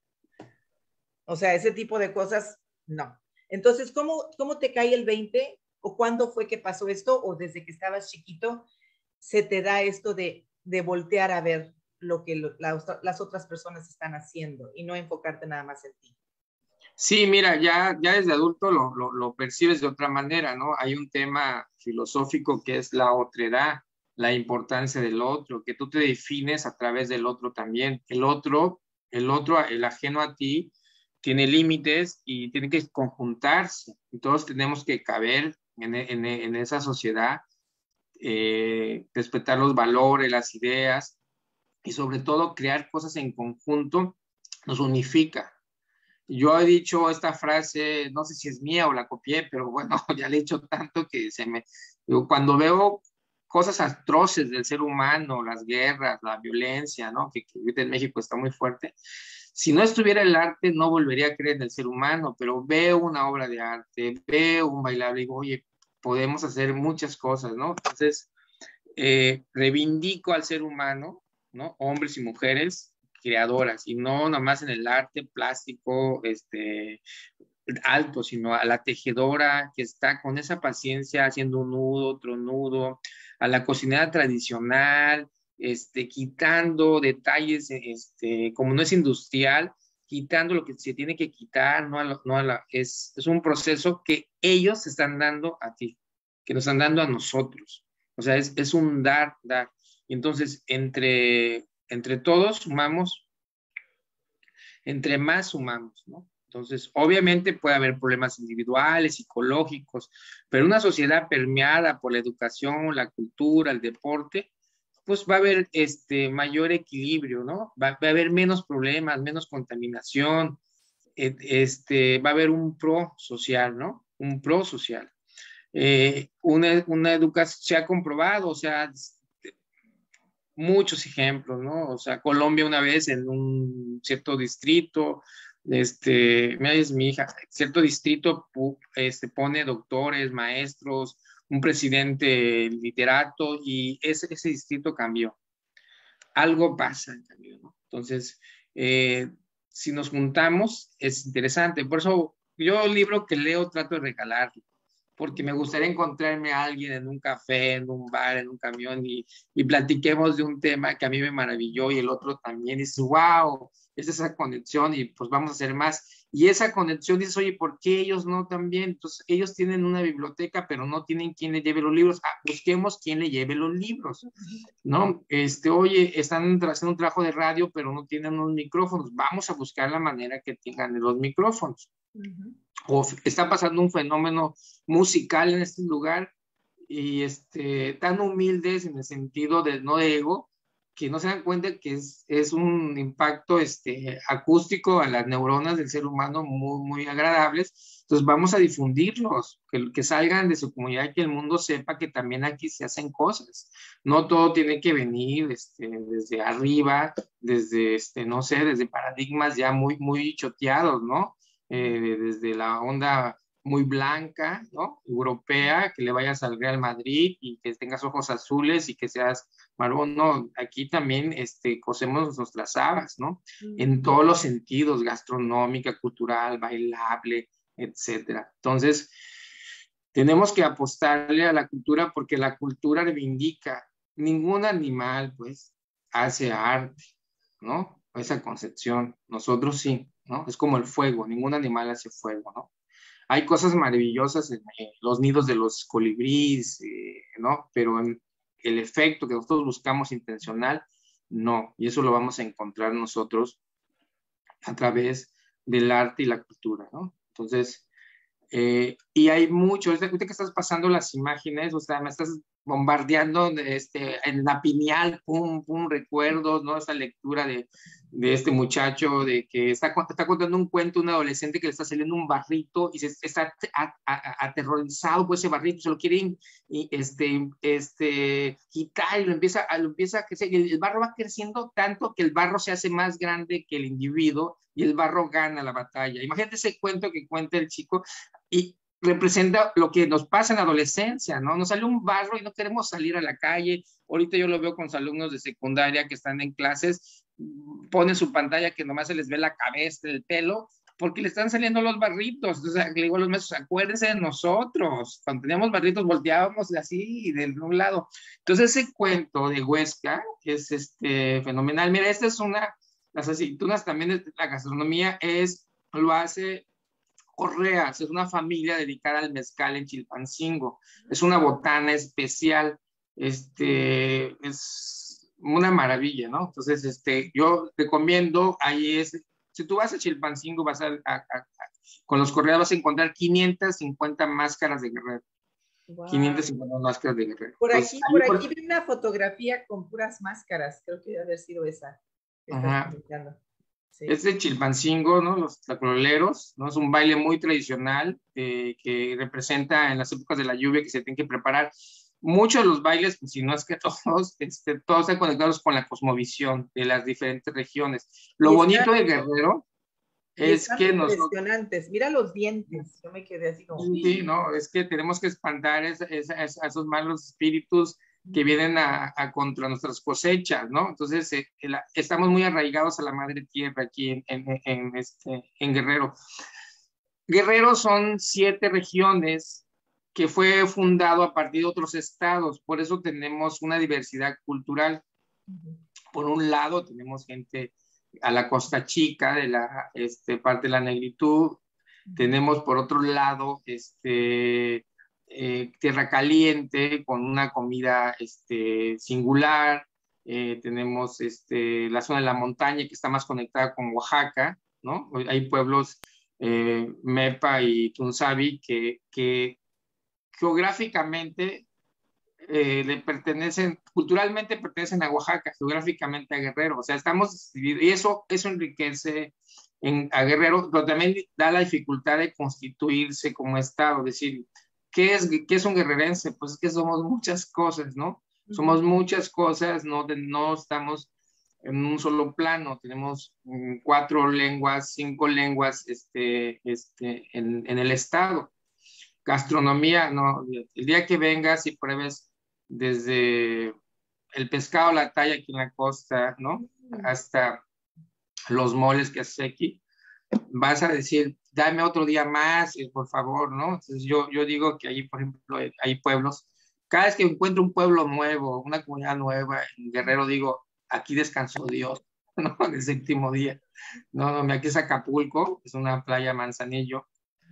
O sea, ese tipo de cosas, no. Entonces, ¿cómo, cómo te cae el veinte? ¿O cuándo fue que pasó esto? ¿O desde que estabas chiquito se te da esto de, de voltear a ver lo que lo, la, las otras personas están haciendo y no enfocarte nada más en ti? Sí, mira, ya, ya desde adulto lo, lo, lo percibes de otra manera, ¿no? Hay un tema filosófico que es la otredad, la importancia del otro, que tú te defines a través del otro también. El otro, el otro, el ajeno a ti, tiene límites y tiene que conjuntarse. Y todos tenemos que caber en, en, en esa sociedad, eh, respetar los valores, las ideas y sobre todo crear cosas en conjunto nos unifica. Yo he dicho esta frase, no sé si es mía o la copié, pero bueno, ya le he dicho tanto que se me... Cuando veo cosas atroces del ser humano, las guerras, la violencia, ¿no? Que, que ahorita en México está muy fuerte. Si no estuviera el arte, no volvería a creer en el ser humano, pero veo una obra de arte, veo un bailable y digo, oye, podemos hacer muchas cosas, ¿no? Entonces, eh, reivindico al ser humano, ¿no? Hombres y mujeres creadoras, y no nada más en el arte plástico, este... alto, sino a la tejedora que está con esa paciencia haciendo un nudo, otro nudo, a la cocinera tradicional, este, quitando detalles, este, como no es industrial, quitando lo que se tiene que quitar, no a lo, no a la, es, es un proceso que ellos están dando a ti, que nos están dando a nosotros. O sea, es, es un dar, dar. Y entonces, entre, entre todos sumamos, entre más sumamos, ¿no? Entonces, obviamente puede haber problemas individuales, psicológicos, pero una sociedad permeada por la educación, la cultura, el deporte, pues va a haber este mayor equilibrio, ¿no? Va, va a haber menos problemas, menos contaminación, este, va a haber un pro social, ¿no? Un pro social. Eh, una, una educación, se ha comprobado, o sea, muchos ejemplos, ¿no? O sea, Colombia una vez en un cierto distrito, este, mira, es mi hija, cierto distrito este, pone doctores, maestros, un presidente literato y ese, ese distrito cambió. Algo pasa, cambió, ¿no? Entonces, eh, si nos juntamos, es interesante. Por eso yo el libro que leo trato de regalarlo, porque me gustaría encontrarme a alguien en un café, en un bar, en un camión y, y platiquemos de un tema que a mí me maravilló y el otro también. Y dices, wow, es esa conexión y pues vamos a hacer más. Y esa conexión dices, oye, ¿por qué ellos no también? Entonces, ellos tienen una biblioteca, pero no tienen quien le lleve los libros. Ah, busquemos quien le lleve los libros, ¿no? Este, oye, están haciendo un trabajo de radio, pero no tienen unos micrófonos. Vamos a buscar la manera que tengan los micrófonos. Uh-huh. O está pasando un fenómeno musical en este lugar y este, tan humildes en el sentido del no ego, que no se dan cuenta que es, es un impacto este, acústico a las neuronas del ser humano muy, muy agradables. Entonces vamos a difundirlos, que, que salgan de su comunidad, que el mundo sepa que también aquí se hacen cosas. No todo tiene que venir este, desde arriba, desde, este, no sé, desde paradigmas ya muy, muy choteados, ¿no? Eh, desde la onda muy blanca, ¿no? Europea, que le vayas al Real Madrid y que tengas ojos azules y que seas marrón, no, aquí también este, cosemos nuestras habas, ¿no? Mm. En todos los sentidos, gastronómica, cultural, bailable, etcétera. Entonces, tenemos que apostarle a la cultura porque la cultura reivindica. Ningún animal, pues, hace arte, ¿no? Esa concepción. Nosotros sí, ¿no? Es como el fuego, ningún animal hace fuego, ¿no? Hay cosas maravillosas en, en los nidos de los colibríes, eh, ¿no? Pero en el efecto que nosotros buscamos intencional, no. Y eso lo vamos a encontrar nosotros a través del arte y la cultura, ¿no? Entonces, eh, y hay mucho, ahorita que estás pasando las imágenes, o sea, me estás bombardeando este, en la pineal, pum, pum, recuerdos, ¿no? Esa lectura de, de este muchacho, de que está, está contando un cuento, un adolescente que le está saliendo un barrito y se, está a, a, aterrorizado por ese barrito, se lo quiere y, este, este, quitar y lo empieza, lo empieza a crecer. Y el, el barro va creciendo tanto que el barro se hace más grande que el individuo y el barro gana la batalla. Imagínate ese cuento que cuenta el chico y representa lo que nos pasa en la adolescencia, ¿no? Nos sale un barro y no queremos salir a la calle. Ahorita yo lo veo con los alumnos de secundaria que están en clases, ponen su pantalla que nomás se les ve la cabeza, el pelo, porque le están saliendo los barritos. Entonces le digo a los maestros, acuérdense de nosotros, cuando teníamos barritos volteábamos así de un lado. Entonces ese cuento de Huesca es este, fenomenal. Mira, esta es una, las aceitunas también, la gastronomía es, lo hace Correas, es una familia dedicada al mezcal en Chilpancingo, es una botana especial, este, es una maravilla, ¿no? Entonces, este, yo recomiendo, ahí es, si tú vas a Chilpancingo, vas a, a, a, a con los Correas vas a encontrar quinientas cincuenta máscaras de Guerrero. Wow. quinientas cincuenta máscaras de Guerrero. Por aquí, Entonces, por aquí por... vi una fotografía con puras máscaras, creo que debe haber sido esa. Ajá. Sí. Es de Chilpancingo, ¿no? Los tlacualoleros, ¿no? Es un baile muy tradicional eh, que representa en las épocas de la lluvia que se tienen que preparar. Muchos de los bailes, pues, si no es que todos, este, todos están conectados con la cosmovisión de las diferentes regiones. Lo bonito de Guerrero es que nosotros... impresionantes, mira los dientes, yo me quedé así como... Sí, no, es que tenemos que espantar esa, esa, esa, a esos malos espíritus que vienen a, a contra nuestras cosechas, ¿no? Entonces, eh, la, estamos muy arraigados a la madre tierra aquí en, en, en, este, en Guerrero. Guerrero son siete regiones que fue fundado a partir de otros estados, por eso tenemos una diversidad cultural. Por un lado, tenemos gente a la Costa Chica, de la este, parte de la negritud, tenemos por otro lado, este... Eh, tierra caliente con una comida este, singular, eh, tenemos este, la zona de la montaña que está más conectada con Oaxaca, ¿no? Hay pueblos, eh, Mepa y Tunzabi, que, que geográficamente eh, le pertenecen, culturalmente pertenecen a Oaxaca, geográficamente a Guerrero, o sea, estamos, y eso, eso enriquece en, a Guerrero, pero también da la dificultad de constituirse como estado, es decir, ¿Qué es, ¿Qué es un guerrerense? Pues es que somos muchas cosas, ¿no? Uh-huh. Somos muchas cosas, no, de, no estamos en un solo plano, tenemos um, cuatro lenguas, cinco lenguas este, este, en, en el estado. Gastronomía, no, el día que vengas y pruebes desde el pescado, la talla aquí en la costa, ¿no? Uh-huh. Hasta los moles que haces aquí, vas a decir, dame otro día más, por favor, ¿no? Entonces yo, yo digo que ahí, por ejemplo, hay pueblos, cada vez que encuentro un pueblo nuevo, una comunidad nueva en Guerrero, digo, aquí descansó Dios, ¿no? En el séptimo día. No, no, aquí es Acapulco, es una playa Manzanillo,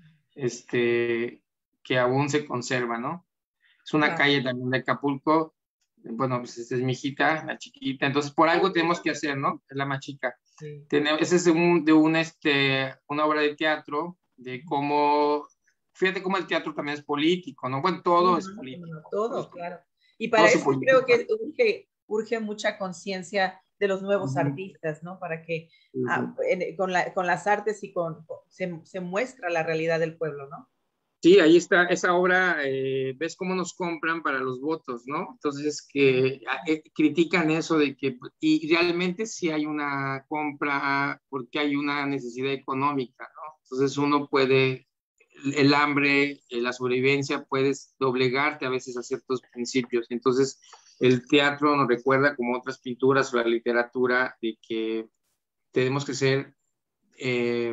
este, que aún se conserva, ¿no? Es una claro. calle también de Acapulco, bueno, pues esta es mi hijita, la chiquita, entonces por algo tenemos que hacer, ¿no? Es la más chica. Sí. Tenemos, ese es de, un, de un, este, una obra de teatro, de cómo, fíjate cómo el teatro también es político, ¿no? Bueno, todo no, es político. No, todo, todo, claro. Y para eso creo que urge, urge mucha conciencia de los nuevos uh-huh. artistas, ¿no? Para que uh-huh. ah, en, con, la, con las artes y con, se, se muestra la realidad del pueblo, ¿no? Sí, ahí está, esa obra, eh, ves cómo nos compran para los votos, ¿no? Entonces, que eh, critican eso de que, y realmente sí hay una compra porque hay una necesidad económica, ¿no? Entonces uno puede, el hambre, la sobrevivencia, puedes doblegarte a veces a ciertos principios. Entonces, el teatro nos recuerda, como otras pinturas o la literatura, de que tenemos que ser... Eh,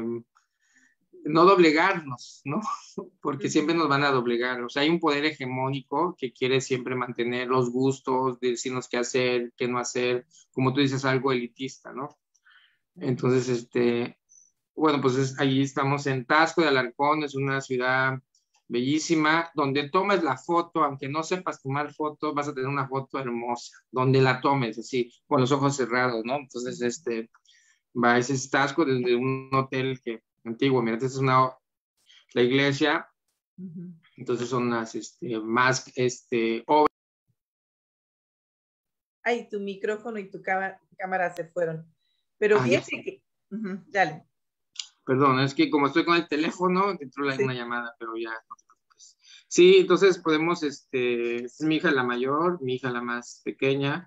no doblegarnos, ¿no? Porque siempre nos van a doblegar. O sea, hay un poder hegemónico que quiere siempre mantener los gustos, decirnos qué hacer, qué no hacer, como tú dices, algo elitista, ¿no? Entonces, este, bueno, pues es, ahí estamos en Taxco de Alarcón, es una ciudad bellísima, donde tomes la foto, aunque no sepas tomar fotos, vas a tener una foto hermosa, donde la tomes, así, con los ojos cerrados, ¿no? Entonces, este, va, ese es Taxco desde un hotel que antiguo, mira, esta es una, la iglesia, uh-huh. entonces son las, este, más, este, obras. Ay, tu micrófono y tu cámara, cámara se fueron. Pero Ah, ya fíjate que, ujú, dale. Perdón, es que como estoy con el teléfono, entró la- Sí. una llamada, pero ya no te preocupes. Sí, entonces podemos, este, esta es mi hija la mayor, mi hija la más pequeña.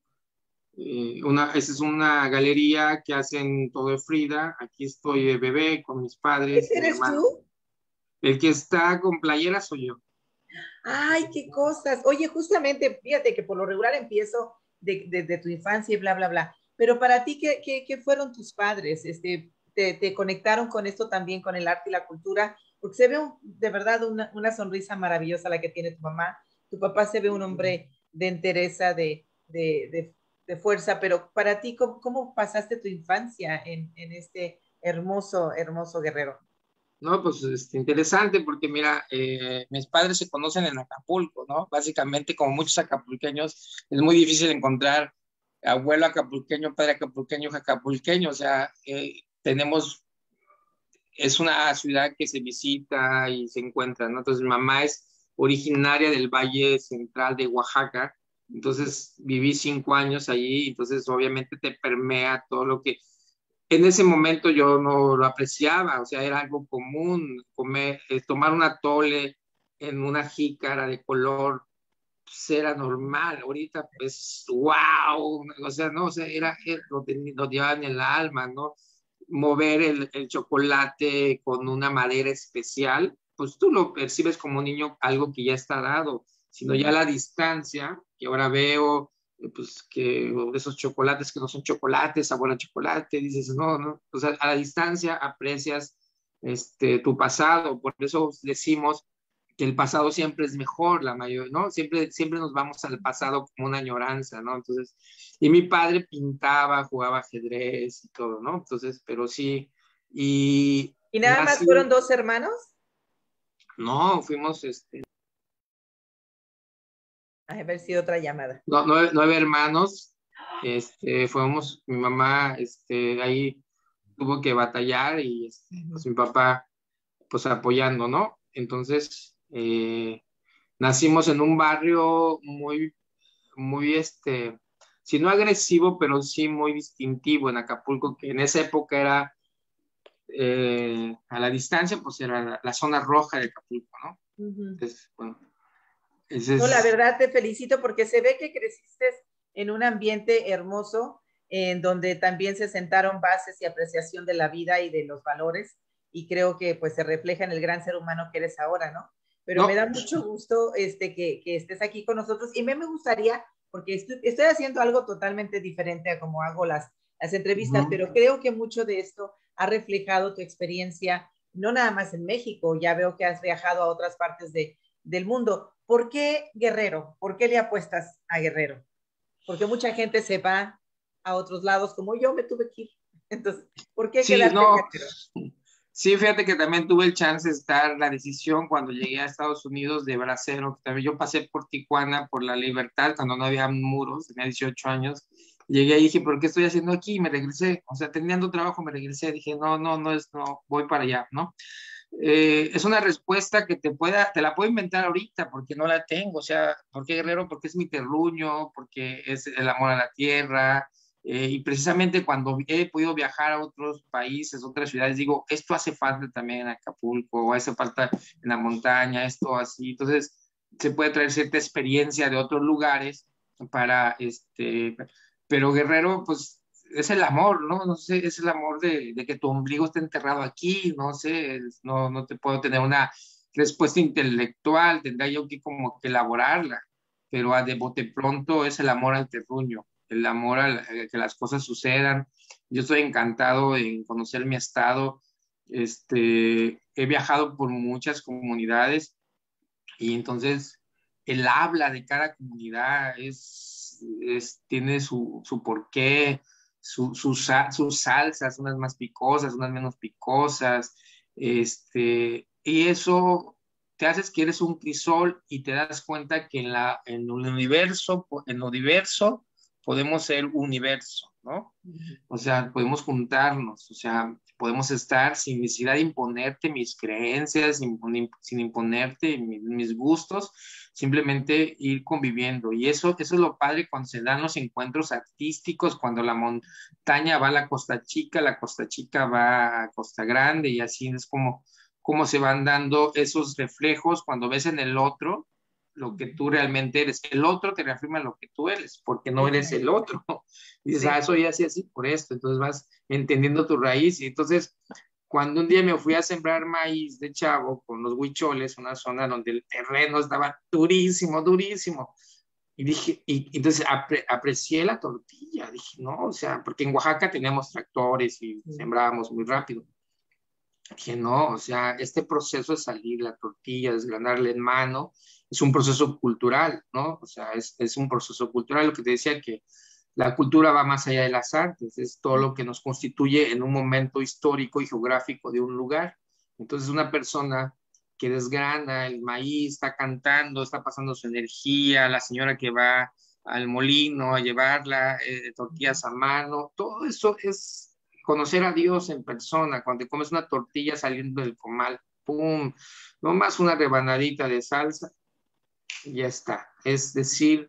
Eh, una, esa es una galería que hacen todo de Frida. Aquí estoy de bebé con mis padres ¿Ese y mi eres hermano. tú? El que está con playera soy yo. Ay, qué cosas. Oye, justamente, fíjate que por lo regular empiezo de, de, de tu infancia y bla, bla, bla. Pero para ti, ¿qué, qué, qué fueron tus padres? Este, te, ¿Te conectaron con esto también, con el arte y la cultura? Porque se ve un- de verdad una, una sonrisa maravillosa la que tiene tu mamá. Tu papá se ve un hombre de entereza, de, de, de, de fuerza. Pero para ti, ¿cómo, cómo pasaste tu infancia en, en este hermoso, hermoso Guerrero? No, pues este, interesante porque mira, eh, mis padres se conocen en Acapulco, ¿no? Básicamente, como muchos acapulqueños, es muy difícil encontrar abuelo acapulqueño, padre acapulqueño, hija acapulqueño, o sea, eh, tenemos, es una ciudad que se visita y se encuentra, ¿no? Entonces, mi mamá es originaria del Valle Central de Oaxaca, entonces viví cinco años allí, entonces obviamente te permea todo lo que en ese momento yo no lo apreciaba, o sea, era algo común comer, eh, tomar un atole en una jícara de color, pues era normal. Ahorita, pues, wow, o sea, no, o sea, era, era- lo, ten- lo llevaban en el alma, ¿no? Mover el, el chocolate con una madera especial, pues tú lo percibes como niño algo que ya está dado, sino ya la distancia, que ahora veo eh, pues que esos chocolates que no son chocolates, sabor a chocolate, dices, no, no, o sea, a la distancia aprecias este, tu pasado, por eso decimos que el pasado siempre es mejor, la mayor, ¿no? Siempre, siempre nos vamos al pasado como una añoranza, ¿no? Entonces, y mi padre pintaba, jugaba ajedrez y todo, ¿no? Entonces, pero sí, y ¿Y nada más nací, fueron dos hermanos? no, fuimos, este, A ver si otra llamada. no, nueve, nueve hermanos, este, fuimos, mi mamá, este, ahí tuvo que batallar y este, pues mi papá, pues apoyando, ¿no? Entonces, eh, nacimos en un barrio muy, muy, este, si no agresivo, pero sí muy distintivo en Acapulco, que en esa época era, eh, a la distancia, pues era la, la zona roja de Acapulco, ¿no? Ujú. Entonces, bueno, ese No, la es, verdad te felicito porque se ve que creciste en un ambiente hermoso, en donde también se sentaron bases y apreciación de la vida y de los valores, y creo que pues se refleja en el gran ser humano que eres ahora, ¿no? Pero me no, da mucho gusto este, que, que estés aquí con nosotros y me, me gustaría, porque estoy, estoy haciendo algo totalmente diferente a como hago las, las entrevistas, uh-huh. pero creo que mucho de esto ha reflejado tu experiencia, no nada más en México, ya veo que has viajado a otras partes de, del mundo. ¿Por qué Guerrero? ¿Por qué le apuestas a Guerrero? Porque mucha gente se va a otros lados, como yo me tuve que ir. Entonces, ¿por qué Sí, quedarte en no, Guerrero? sí, fíjate que también tuve el chance de estar la decisión cuando llegué a Estados Unidos de bracero. También yo pasé por Tijuana, por la Libertad, cuando no había muros, tenía dieciocho años. Llegué y dije, ¿por qué estoy haciendo aquí? Y me regresé. O sea, teniendo trabajo, me regresé. Dije, no, no, no es, no, voy para allá, ¿no? Eh, es una respuesta que te pueda, te la puedo inventar ahorita porque no la tengo. O sea, ¿por qué Guerrero? Porque es mi terruño, porque es el amor a la tierra. Eh, y precisamente cuando he podido viajar a otros países, otras ciudades, digo, esto hace falta también en Acapulco, o hace falta en la montaña, esto así. Entonces, se puede traer cierta experiencia de otros lugares para, este, pero Guerrero, pues, es el amor, ¿no? No sé, es el amor de, de que tu ombligo esté enterrado aquí, no sé, es- no, no te puedo tener una respuesta intelectual, tendría yo que como que elaborarla, pero a de bote pronto es el amor al terruño, el amor a, la- a que las cosas sucedan. Yo estoy encantado en conocer mi estado, este, he viajado por muchas comunidades y entonces el habla de cada comunidad es, es- tiene su, su porqué, su, su sa- sus salsas, unas más picosas, unas menos picosas, este, y eso te haces que eres un crisol y te das cuenta que en, la, en el universo, en lo diverso, podemos ser universo, ¿no? O sea, podemos juntarnos, o sea, podemos estar sin necesidad de imponerte mis creencias, sin, sin imponerte mis, mis gustos, simplemente ir conviviendo. Y eso, eso es lo padre cuando se dan los encuentros artísticos, cuando la montaña va a la Costa Chica, la Costa Chica va a Costa Grande, y así es como, como se van dando esos reflejos cuando ves en el otro lo que tú realmente eres. El otro te reafirma lo que tú eres, porque no eres el otro. Dices, sí. ah, soy así, así por esto. Entonces vas entendiendo tu raíz. Y entonces, cuando un día me fui a sembrar maíz de chavo con los huicholes, una zona donde el terreno estaba durísimo, durísimo. Y dije, y entonces apre, aprecié la tortilla. Dije, no, o sea, porque en Oaxaca teníamos tractores y sí. sembrábamos muy rápido. Dije, no, o sea, este proceso de salir la tortilla, desgranarla en mano, es un proceso cultural, ¿no? O sea, es, es un proceso cultural, lo que te decía, que la cultura va más allá de las artes, es todo lo que nos constituye en un momento histórico y geográfico de un lugar. Entonces, una persona que desgrana el maíz, está cantando, está pasando su energía, la señora que va al molino a llevarla, eh, tortillas a mano, todo eso es conocer a Dios en persona. Cuando te comes una tortilla saliendo del comal, ¡pum! No más una rebanadita de salsa, y ya está. Es decir,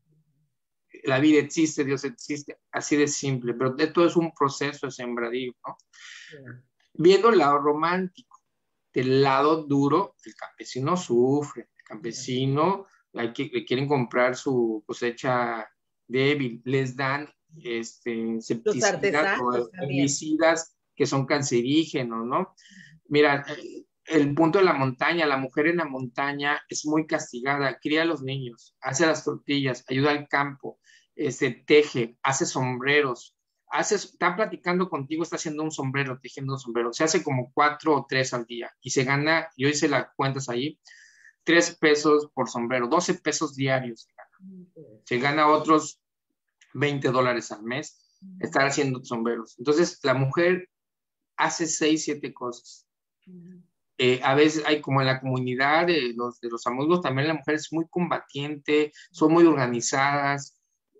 la vida existe, Dios existe, así de simple, pero de todo es un proceso de sembradío, ¿no? Sí. Viendo el lado romántico, del lado duro, el campesino sufre, el campesino hay que, le quieren comprar su cosecha débil, les dan este, septicidas o herbicidas que son cancerígenos, ¿no? Mira, el punto de la montaña, la mujer en la montaña es muy castigada, cría a los niños, hace las tortillas, ayuda al campo, este, teje, hace sombreros, hace, está platicando contigo, está haciendo un sombrero, tejiendo un sombrero, se hace como cuatro o tres al día y se gana, yo hice las cuentas ahí, tres pesos por sombrero, doce pesos diarios se gana, se gana otros veinte dólares al mes, estar haciendo sombreros. Entonces, la mujer hace seis, siete cosas. Eh, a veces hay como en la comunidad de los, de los amigos, también la mujer es muy combatiente, son muy organizadas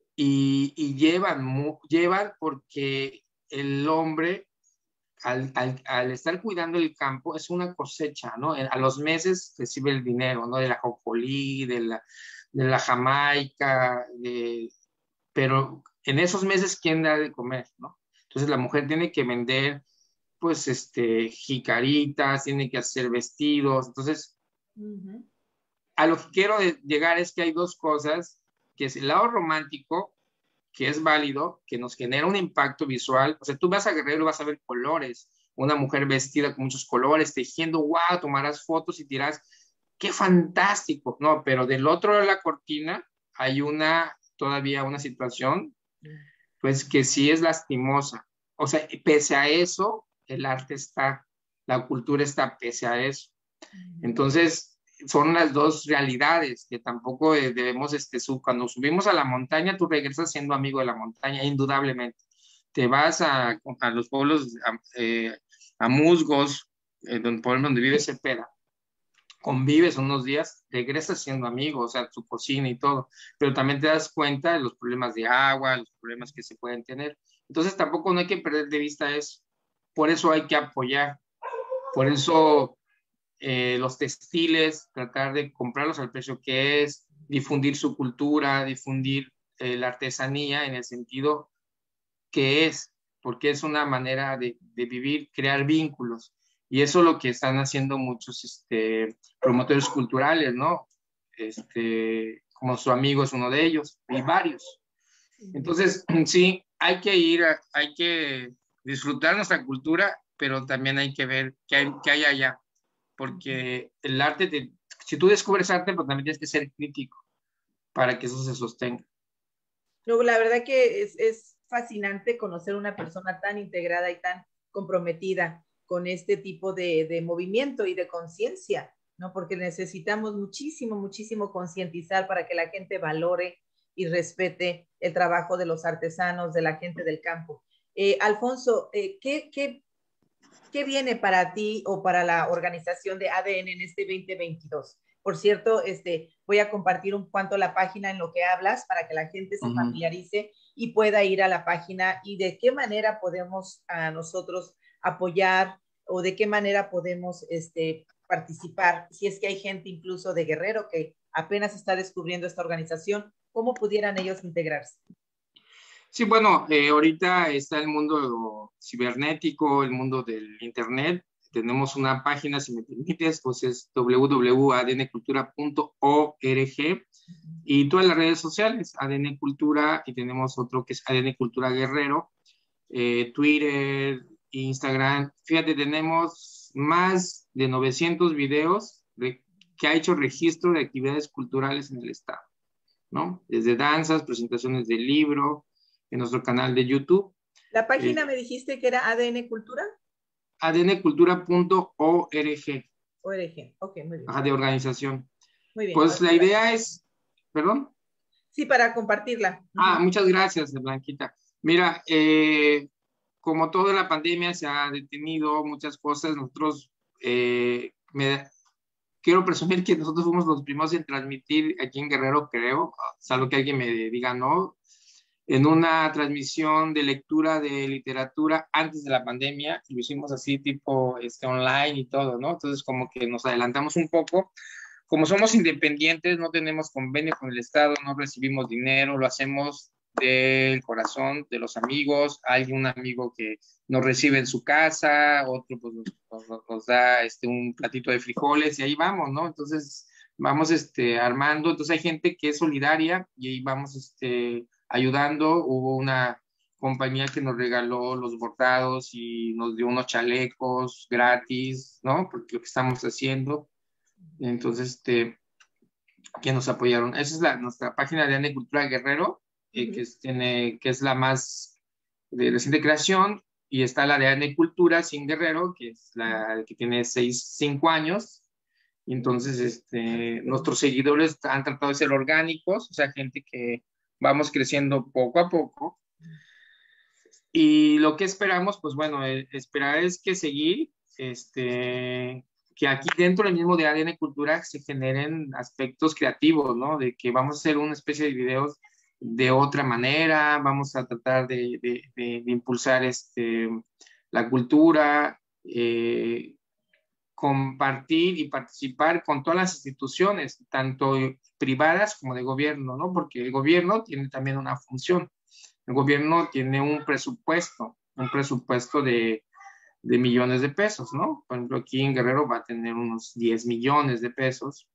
y, y llevan, mu, llevan porque el hombre, al, al, al estar cuidando el campo, es una cosecha, ¿no? A los meses recibe el dinero, ¿no? De la jocolí, de la, de la jamaica, de... pero en esos meses, ¿quién da de comer, no? Entonces la mujer tiene que vender, pues, este, jicaritas, tiene que hacer vestidos. Entonces, uh-huh. a lo que quiero llegar es que hay dos cosas, que es el lado romántico, que es válido, que nos genera un impacto visual. O sea, tú vas a Guerrero y vas a ver colores, una mujer vestida con muchos colores, tejiendo, wow, tomarás fotos y dirás, qué fantástico, no, pero del otro lado de la cortina hay una... todavía una situación, pues que sí es lastimosa. O sea, pese a eso, el arte está, la cultura está pese a eso. Entonces, son las dos realidades que tampoco debemos, este, sub, cuando subimos a la montaña, tú regresas siendo amigo de la montaña, indudablemente. Te vas a, a los pueblos, a, eh, a Musgos, eh, donde, por ejemplo, donde vive Cepeda, convives unos días, regresas siendo amigo, o sea, tu cocina y todo, pero también te das cuenta de los problemas de agua, los problemas que se pueden tener. Entonces tampoco no hay que perder de vista eso. Por eso hay que apoyar. Por eso eh, los textiles, tratar de comprarlos al precio que es, difundir su cultura, difundir eh, la artesanía en el sentido que es, porque es una manera de, de vivir, crear vínculos. Y eso es lo que están haciendo muchos este, promotores culturales, ¿no? Este, como su amigo es uno de ellos, y varios. Entonces, sí, hay que ir, a, hay que disfrutar nuestra cultura, pero también hay que ver qué hay, qué hay allá. Porque el arte, te, si tú descubres arte, pues también tienes que ser crítico para que eso se sostenga. No, la verdad que es, es fascinante conocer una persona tan integrada y tan comprometida con este tipo de, de movimiento y de conciencia, ¿no? Porque necesitamos muchísimo, muchísimo concientizar para que la gente valore y respete el trabajo de los artesanos, de la gente del campo. Eh, Alfonso, eh, ¿qué, qué, ¿qué viene para ti o para la organización de A D N en este veinte veintidós? Por cierto, este, voy a compartir un cuanto la página en lo que hablas para que la gente se uh-huh. familiarice y pueda ir a la página y de qué manera podemos a nosotros apoyar o de qué manera podemos este, participar, si es que hay gente incluso de Guerrero que apenas está descubriendo esta organización, ¿cómo pudieran ellos integrarse? Sí, bueno, eh, ahorita está el mundo cibernético, el mundo del internet. Tenemos una página, si me permites, pues es w w w punto a d n cultura punto org y todas las redes sociales, A D N Cultura, y tenemos otro que es A D N Cultura Guerrero, eh, Twitter, Instagram. Fíjate, tenemos más de novecientos videos de, que ha hecho registro de actividades culturales en el estado, ¿no? Desde danzas, presentaciones de libro, en nuestro canal de YouTube. ¿La página eh, me dijiste que era A D N Cultura? A D N cultura punto org. O R G, ok, muy bien. Ajá, de organización. Muy bien. Pues la idea es, ¿perdón? Sí, para compartirla. Ah, muchas gracias, Blanquita. Mira, eh, como toda la pandemia se ha detenido muchas cosas, nosotros, eh, me, quiero presumir que nosotros fuimos los primeros en transmitir aquí en Guerrero, creo, salvo que alguien me diga no, en una transmisión de lectura de literatura antes de la pandemia, lo hicimos así tipo este, online y todo, ¿no? Entonces como que nos adelantamos un poco. Como somos independientes, no tenemos convenio con el Estado, no recibimos dinero, lo hacemos del corazón, de los amigos. Hay un amigo que nos recibe en su casa, otro pues nos, nos, nos da este, un platito de frijoles y ahí vamos, ¿no? Entonces vamos este, armando, entonces hay gente que es solidaria y ahí vamos este, ayudando. Hubo una compañía que nos regaló los bordados y nos dio unos chalecos gratis, ¿no? Porque lo que estamos haciendo. Entonces, este, que nos apoyaron. Esa es la, nuestra página de A D N Cultura Guerrero, eh, uh-huh. que, es, tiene, que es la más de reciente creación, y está la de A D N Cultura sin Guerrero, que es la que tiene seis, cinco años. Y entonces, este, nuestros seguidores han tratado de ser orgánicos, o sea, gente que vamos creciendo poco a poco. Y lo que esperamos, pues bueno, eh, esperar es que seguir, este... que aquí dentro del mismo de A D N Cultura se generen aspectos creativos, ¿no? De que vamos a hacer una especie de videos de otra manera, vamos a tratar de, de, de, de impulsar este, la cultura, eh, compartir y participar con todas las instituciones, tanto privadas como de gobierno, ¿no? Porque el gobierno tiene también una función. El gobierno tiene un presupuesto, un presupuesto de de millones de pesos, ¿no? Por ejemplo, aquí en Guerrero va a tener unos diez millones de pesos,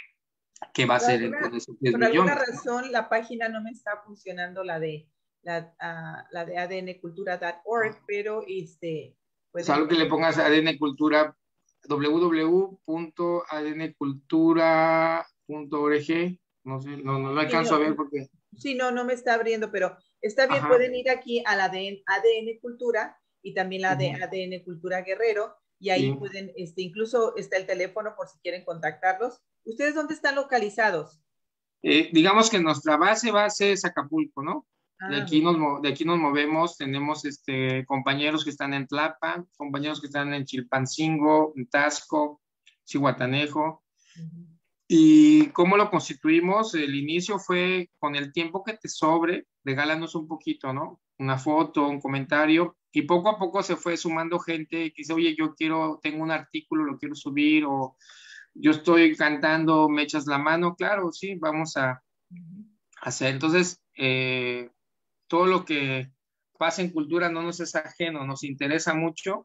que va a ser alguna, con esos diez por millones. Por alguna razón, la página no me está funcionando, la de, la, uh, la de A D N cultura punto org, pero este... Es algo que le pongas A D N Cultura, w w w punto a d n cultura punto org, no sé, no, no lo alcanzo sí, no, a ver porque... Sí, no, no me está abriendo, pero está bien, ajá, pueden ir aquí a la de A D N Cultura, y también la de uh-huh. A D N Cultura Guerrero, y ahí sí. pueden, este, incluso está el teléfono por si quieren contactarlos. ¿Ustedes dónde están localizados? Eh, digamos que nuestra base, base es Acapulco, ¿no? Ah, de, aquí nos, de aquí nos movemos, tenemos este, compañeros que están en Tlapa, compañeros que están en Chilpancingo, en Taxco, Zihuatanejo. Uh-huh. ¿Y cómo lo constituimos? El inicio fue con el tiempo que te sobre, regálanos un poquito, ¿no? Una foto, un comentario, y poco a poco se fue sumando gente que dice, oye, yo quiero, tengo un artículo, lo quiero subir, o yo estoy cantando, me echas la mano, claro, sí, vamos a hacer. Entonces, eh, todo lo que pasa en cultura no nos es ajeno, nos interesa mucho,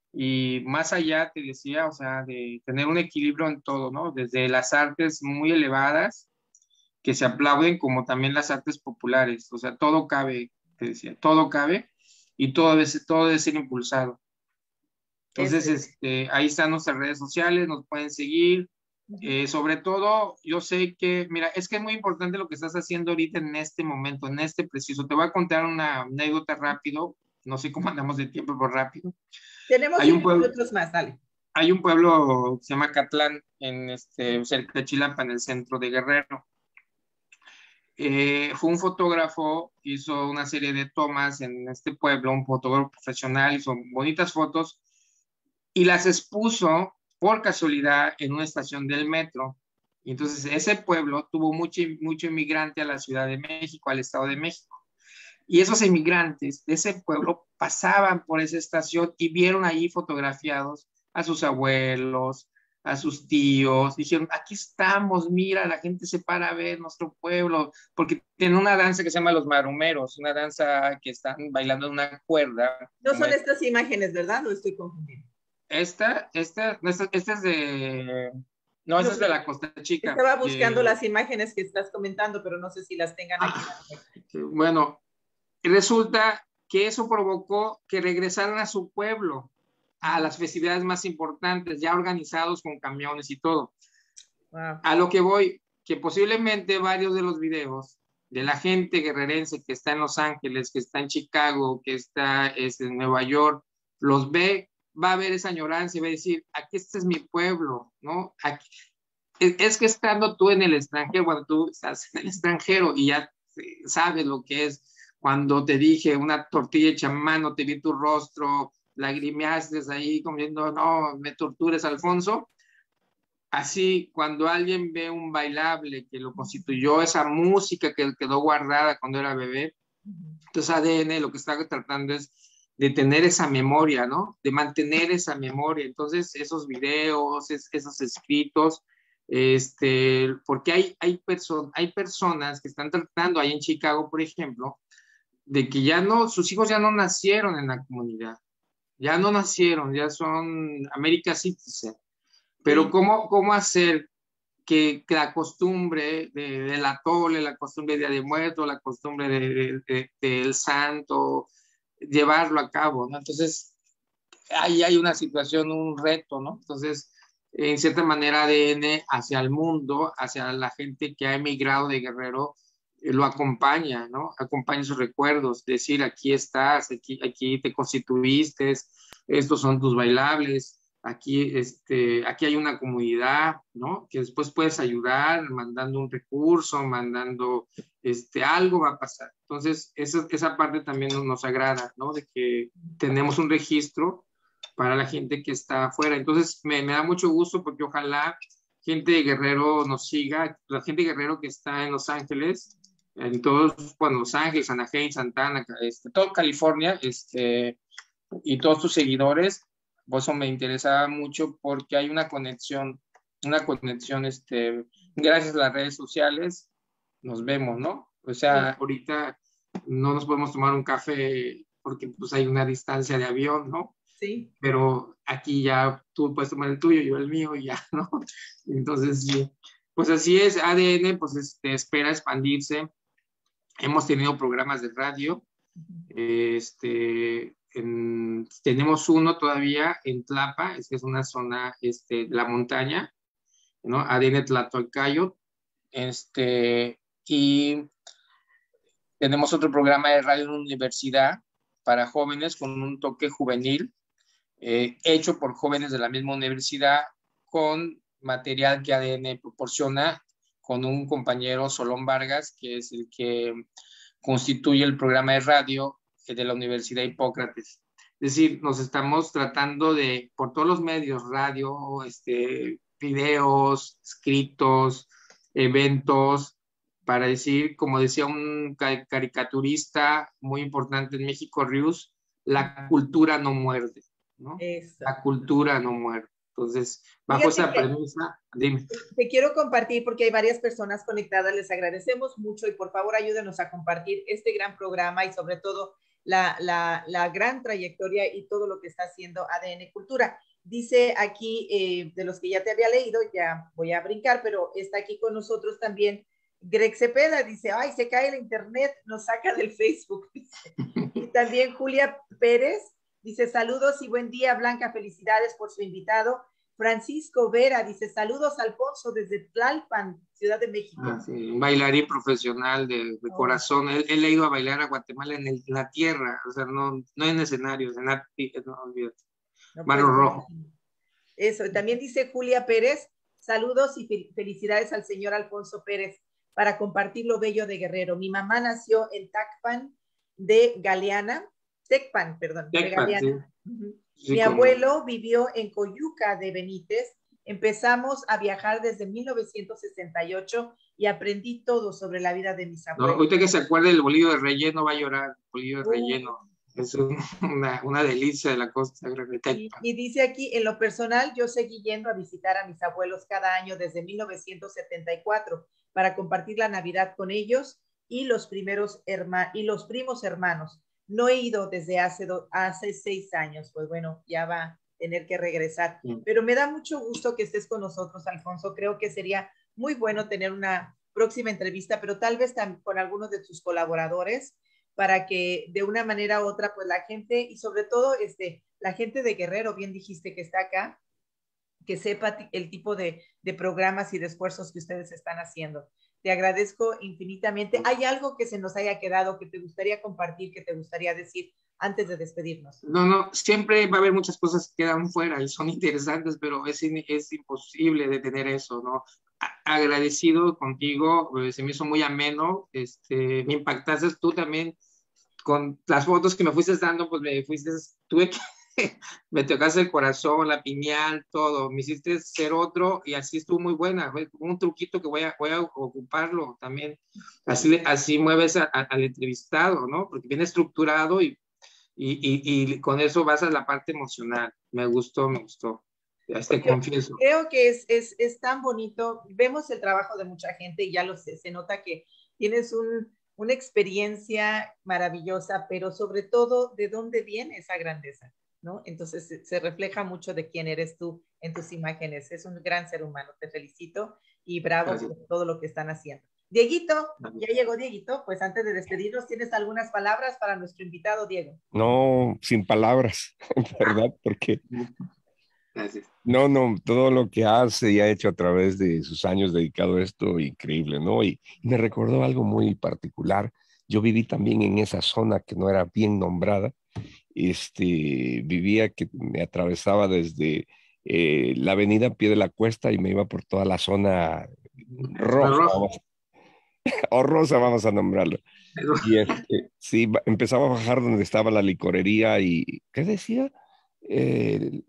y más allá, te decía, o sea, de tener un equilibrio en todo, ¿no? Desde las artes muy elevadas, que se aplauden, como también las artes populares, o sea, todo cabe, te decía, todo cabe, y todo debe, todo debe ser impulsado. Entonces, es, este, ahí están nuestras redes sociales, nos pueden seguir. Uh-huh. Eh, sobre todo, yo sé que, mira, es que es muy importante lo que estás haciendo ahorita en este momento, en este preciso. Te voy a contar una anécdota rápido, no sé cómo andamos de tiempo, pero rápido. Tenemos hay un pueblo, minutos más, dale. Hay un pueblo que se llama Catlán, en este, cerca de Chilapa, en el centro de Guerrero. Eh, fue un fotógrafo, hizo una serie de tomas en este pueblo, un fotógrafo profesional, hizo bonitas fotos y las expuso por casualidad en una estación del metro. Y entonces ese pueblo tuvo mucho, mucho inmigrante a la Ciudad de México, al Estado de México. Y esos emigrantes de ese pueblo pasaban por esa estación y vieron ahí fotografiados a sus abuelos, a sus tíos, dijeron, aquí estamos, mira, la gente se para a ver nuestro pueblo, porque tiene una danza que se llama los marumeros, una danza que están bailando en una cuerda. No son estas imágenes, ¿verdad? ¿O estoy confundido? Esta, esta, esta, esta es de... No, esa no, es de la Costa Chica. Estaba buscando eh, las imágenes que estás comentando, pero no sé si las tengan aquí. Ah, bueno, resulta que eso provocó que regresaran a su pueblo, a las festividades más importantes, ya organizados con camiones y todo. Wow. A lo que voy, que posiblemente varios de los videos de la gente guerrerense que está en Los Ángeles, que está en Chicago, que está es, en Nueva York, los ve, va a ver esa añoranza y va a decir, aquí este es mi pueblo, ¿no? Aquí. Es que estando tú en el extranjero, cuando tú estás en el extranjero y ya sabes lo que es, cuando te dije una tortilla hecha a mano, te vi tu rostro, lagrimeaste ahí comiendo, no, me tortures, Alfonso. Así, cuando alguien ve un bailable que lo constituyó, esa música que quedó guardada cuando era bebé, entonces A D N lo que está tratando es de tener esa memoria, ¿no? De mantener esa memoria. Entonces, esos videos, es, esos escritos, este, porque hay, hay, perso hay personas que están tratando, ahí en Chicago, por ejemplo, de que ya no, sus hijos ya no nacieron en la comunidad, ya no nacieron, ya son American Citizen. Pero sí. ¿cómo, cómo hacer que, que la costumbre de, del atole, la costumbre de Día de Muertos, la costumbre del de, de, de, de santo, llevarlo a cabo, ¿no? Entonces, ahí hay una situación, un reto, ¿no? Entonces, en cierta manera, A D N hacia el mundo, hacia la gente que ha emigrado de Guerrero, eh, lo acompaña, ¿no? Acompaña sus recuerdos, decir, aquí estás, aquí, aquí te constituiste, estos son tus bailables, aquí, este, aquí hay una comunidad, ¿no? Que después puedes ayudar mandando un recurso, mandando este, algo va a pasar. Entonces, esa, esa parte también nos, nos agrada, ¿no? De que tenemos un registro para la gente que está afuera. Entonces, me, me da mucho gusto porque ojalá gente de Guerrero nos siga, la gente de Guerrero que está en Los Ángeles, en todos, bueno, Los Ángeles, Anaheim, Santana, este, todo California, este, y todos tus seguidores, por eso me interesaba mucho porque hay una conexión, una conexión, este, gracias a las redes sociales, nos vemos, ¿no? O sea, ahorita no nos podemos tomar un café porque pues hay una distancia de avión, ¿no? Sí. Pero aquí ya tú puedes tomar el tuyo, yo el mío y ya, ¿no? Entonces, sí. Pues así es, A D N pues este, espera expandirse. Hemos tenido programas de radio. Este, en, tenemos uno todavía en Tlapa, es que es una zona este, de la montaña, ¿no? A D N Tlatoalcayo. Este, y tenemos otro programa de radio en una universidad para jóvenes con un toque juvenil, eh, hecho por jóvenes de la misma universidad con material que A D N proporciona con un compañero, Solón Vargas, que es el que constituye el programa de radio de la Universidad Hipócrates. Es decir, nos estamos tratando de, por todos los medios, radio, este, videos, escritos, eventos, para decir, como decía un caricaturista muy importante en México, Rius, la cultura no muerde, ¿no? Eso. La cultura no muerde. Entonces, bajo Fíjate esa que, premisa, dime. Te quiero compartir porque hay varias personas conectadas, les agradecemos mucho y por favor ayúdenos a compartir este gran programa y sobre todo la, la, la gran trayectoria y todo lo que está haciendo A D N Cultura. Dice aquí, eh, de los que ya te había leído, ya voy a brincar, pero está aquí con nosotros también Greg Cepeda, dice, ay, se cae el internet, nos saca del Facebook. Dice. Y también Julia Pérez, dice, saludos y buen día, Blanca, felicidades por su invitado. Francisco Vera, dice, saludos, Alfonso, desde Tlalpan, Ciudad de México. Ah, sí, un bailarín profesional de, de oh. corazón. Él, él ha ido a bailar a Guatemala en, el, en la tierra, o sea, no, no en escenarios, en la, no, olvídate. No, Barro pues, Rojo. Eso, también dice Julia Pérez, saludos y fel felicidades al señor Alfonso Pérez para compartir lo bello de Guerrero. Mi mamá nació en Tacpan de Galeana, Tecpan, perdón, Tecpan, de Galeana. Sí. Uh-huh. Sí, Mi como... abuelo vivió en Coyuca de Benítez, Empezamos a viajar desde mil novecientos sesenta y ocho y aprendí todo sobre la vida de mis No, abuelos. ahorita que se acuerde del bolillo de relleno va a llorar, bolillo de Uh, relleno. Es un- una, una delicia de la costa. Y, y dice aquí, en lo personal, yo seguí yendo a visitar a mis abuelos cada año desde mil novecientos setenta y cuatro para compartir la Navidad con ellos y los primeros herma y los primos hermanos. No he ido desde hace, do, hace seis años, pues bueno, ya va a tener que regresar. Pero me da mucho gusto que estés con nosotros, Alfonso. Creo que sería muy bueno tener una próxima entrevista, pero tal vez también con algunos de tus colaboradores, para que de una manera u otra, pues la gente, y sobre todo este, la gente de Guerrero, bien dijiste que está acá, que sepa el tipo de, de programas y de esfuerzos que ustedes están haciendo. Te agradezco infinitamente. ¿Hay algo que se nos haya quedado que te gustaría compartir, que te gustaría decir antes de despedirnos? No, no, siempre va a haber muchas cosas que quedan fuera y son interesantes, pero es, es imposible detener eso, ¿no? A agradecido contigo, se me hizo muy ameno, este, me impactaste tú también con las fotos que me fuiste dando, pues me fuiste, tuve que, me tocaste el corazón, la piñal, todo, me hiciste ser otro y así estuvo muy buena, fue un truquito que voy a, voy a ocuparlo también, así, así mueves a, a, al entrevistado, ¿no? Porque viene estructurado y, y, y, y con eso vas a la parte emocional, me gustó, me gustó. Ya te confieso. Creo que es, es, es tan bonito, vemos el trabajo de mucha gente y ya lo sé, se nota que tienes un, una experiencia maravillosa, pero sobre todo, ¿de dónde viene esa grandeza? ¿No? Entonces se, se refleja mucho de quién eres tú en tus imágenes. Es un gran ser humano, te felicito y bravo Gracias. Por todo lo que están haciendo. Dieguito, ya llegó Dieguito, pues antes de despedirnos, ¿tienes algunas palabras para nuestro invitado, Diego? No, sin palabras, ¿verdad? Porque... Gracias. No, no, todo lo que hace y ha hecho a través de sus años dedicado a esto, increíble, ¿no? Y, y me recordó algo muy particular. Yo viví también en esa zona que no era bien nombrada. Este, vivía que me atravesaba desde eh, la avenida Pie de la Cuesta y me iba por toda la zona rosa, vamos, o rosa, vamos a nombrarlo. Y este, sí, empezaba a bajar donde estaba la licorería y, ¿qué decía? Eh,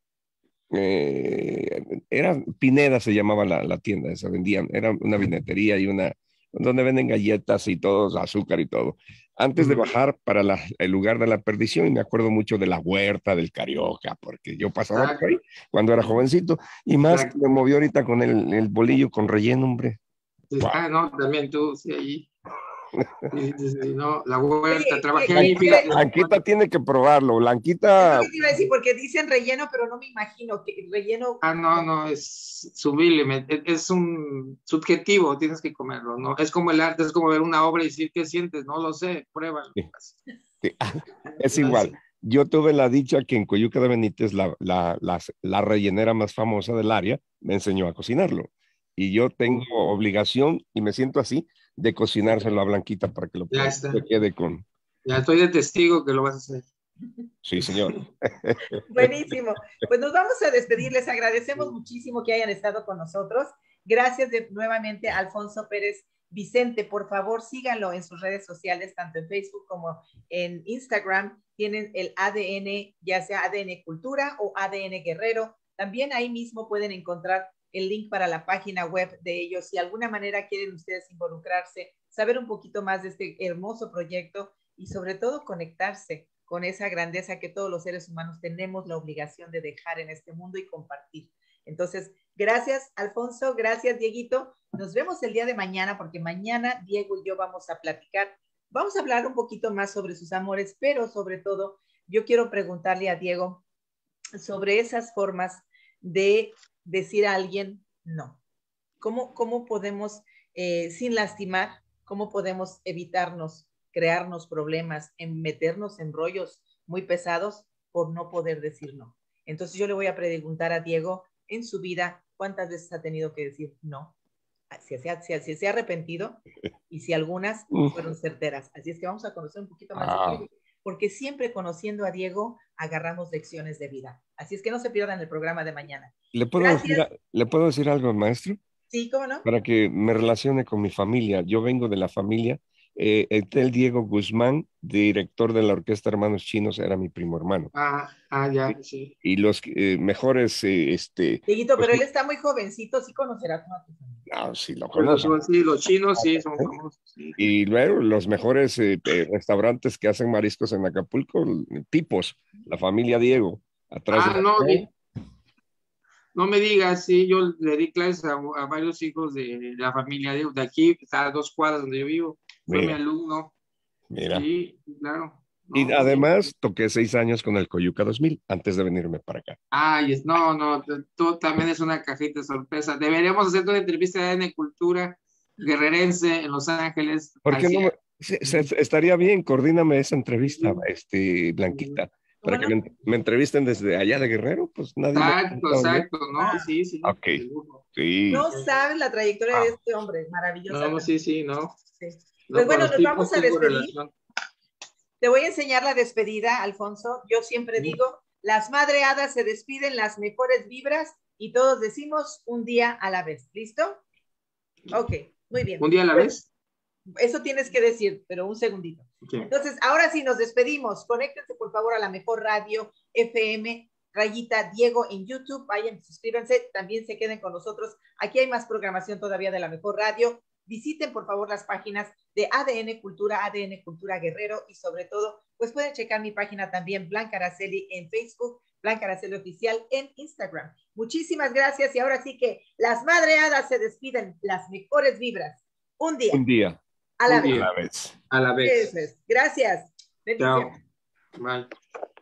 Eh, era Pineda, se llamaba la, la tienda esa, vendían, era una vinetería y una, donde venden galletas y todo, azúcar y todo. Antes de bajar para la, el lugar de la perdición, y me acuerdo mucho de la huerta, del Carioca, porque yo pasaba por ahí cuando era jovencito, y más Exacto. me movió ahorita con el, el bolillo con relleno, hombre. Sí, wow. Ah, no, también tú, sí, ahí. Sí, sí, sí, no, la huerta, trabajé ahí. Blanquita tiene que probarlo, Blanquita. Es lo que te iba a decir, porque dicen relleno, pero no me imagino que relleno. Ah, no, no, es sublime, es un subjetivo, tienes que comerlo, ¿no? Es como el arte, es como ver una obra y decir qué sientes, no lo sé, pruébalo. Sí. Sí. Es igual. Yo tuve la dicha que en Coyuca de Benítez, la, la, la, la rellenera más famosa del área, me enseñó a cocinarlo. Y yo tengo obligación, y me siento así, de cocinárselo a Blanquita para que lo ya está. Que quede con... Ya estoy de testigo que lo vas a hacer. Sí, señor. Buenísimo. Pues nos vamos a despedir. Les agradecemos muchísimo que hayan estado con nosotros. Gracias de, nuevamente a Alfonso Pérez Vicente. Por favor, síganlo en sus redes sociales, tanto en Facebook como en Instagram. Tienen el A D N, ya sea A D N Cultura o A D N Guerrero. También ahí mismo pueden encontrar el link para la página web de ellos. Si de alguna manera quieren ustedes involucrarse, saber un poquito más de este hermoso proyecto y sobre todo conectarse con esa grandeza que todos los seres humanos tenemos la obligación de dejar en este mundo y compartir. Entonces, gracias, Alfonso, gracias, Dieguito. Nos vemos el día de mañana, porque mañana Diego y yo vamos a platicar. Vamos a hablar un poquito más sobre sus amores, pero sobre todo, yo quiero preguntarle a Diego sobre esas formas de decir a alguien no. ¿Cómo, cómo podemos, eh, sin lastimar, cómo podemos evitarnos, crearnos problemas, en meternos en rollos muy pesados por no poder decir no? Entonces yo le voy a preguntar a Diego, en su vida, ¿cuántas veces ha tenido que decir no? Si se ha, si, si se ha arrepentido y si algunas fueron certeras. Así es que vamos a conocer un poquito más ah. de Diego, porque siempre conociendo a Diego agarramos lecciones de vida. Así es que no se pierdan el programa de mañana. ¿Le puedo, decir, ¿le puedo decir algo, maestro? Sí, ¿cómo no? Para que me relacione con mi familia. Yo vengo de la familia eh, el Diego Guzmán, director de la Orquesta Hermanos Chinos, era mi primo hermano. Ah, ah, ya, sí. Y los eh, mejores, eh, este... Dieguito, pues, pero él está muy jovencito, sí conocerá a tu familia. no, sí lo Pues los, conozco. sí, los chinos sí son famosos. Sí. Y luego los mejores eh, eh, restaurantes que hacen mariscos en Acapulco, Pipos, la familia Diego, atrás Ah, de... no, di- no me digas, sí, yo le di clases a, a varios hijos de la familia de, de aquí, está a dos cuadras donde yo vivo. Fue mi Mira, alumno. mira. Sí, claro. Y No, además toqué seis años con el Coyuca dos mil antes de venirme para acá. ay, es, no, no, t- tú también es una cajita de sorpresa. Deberíamos hacer una entrevista de A D N Cultura guerrerense en Los Ángeles. ¿Por qué no Así, me- se- se- estaría bien, coordíname esa entrevista, este, Blanquita, para que ¿Cómo me, me entrevisten desde allá de Guerrero, pues nadie me ha exacto, entrevistado allá. exacto, ¿no? Sí, sí. Ok, de lujo. sí. No sabes la trayectoria de Ah. este hombre, maravillosa. No, no, sí, sí, no. Sí. No, Pues con bueno, los nos tipos vamos a tengo despedir. relación. Te voy a enseñar la despedida, Alfonso. Yo siempre digo, las madreadas se despiden, las mejores vibras, y todos decimos un día a la vez. ¿Listo? Ok, muy bien. ¿Un día a la vez? Eso tienes que decir, pero un segundito. Ok. Entonces, ahora sí nos despedimos. Conéctense, por favor, a la mejor radio F M, rayita Diego en YouTube. Vayan, suscríbanse, también se queden con nosotros. Aquí hay más programación todavía de la mejor radio. Visiten, por favor, las páginas de A D N Cultura, A D N Cultura Guerrero, y sobre todo, pues pueden checar mi página también, Blanca Araceli, en Facebook, Blanca Araceli Oficial en Instagram. Muchísimas gracias, y ahora sí que las madreadas se despiden, las mejores vibras. Un día. Un día, A la Un vez. día. a la vez. A la vez. Eso es. Gracias. Chao. Bendiciones. Bye.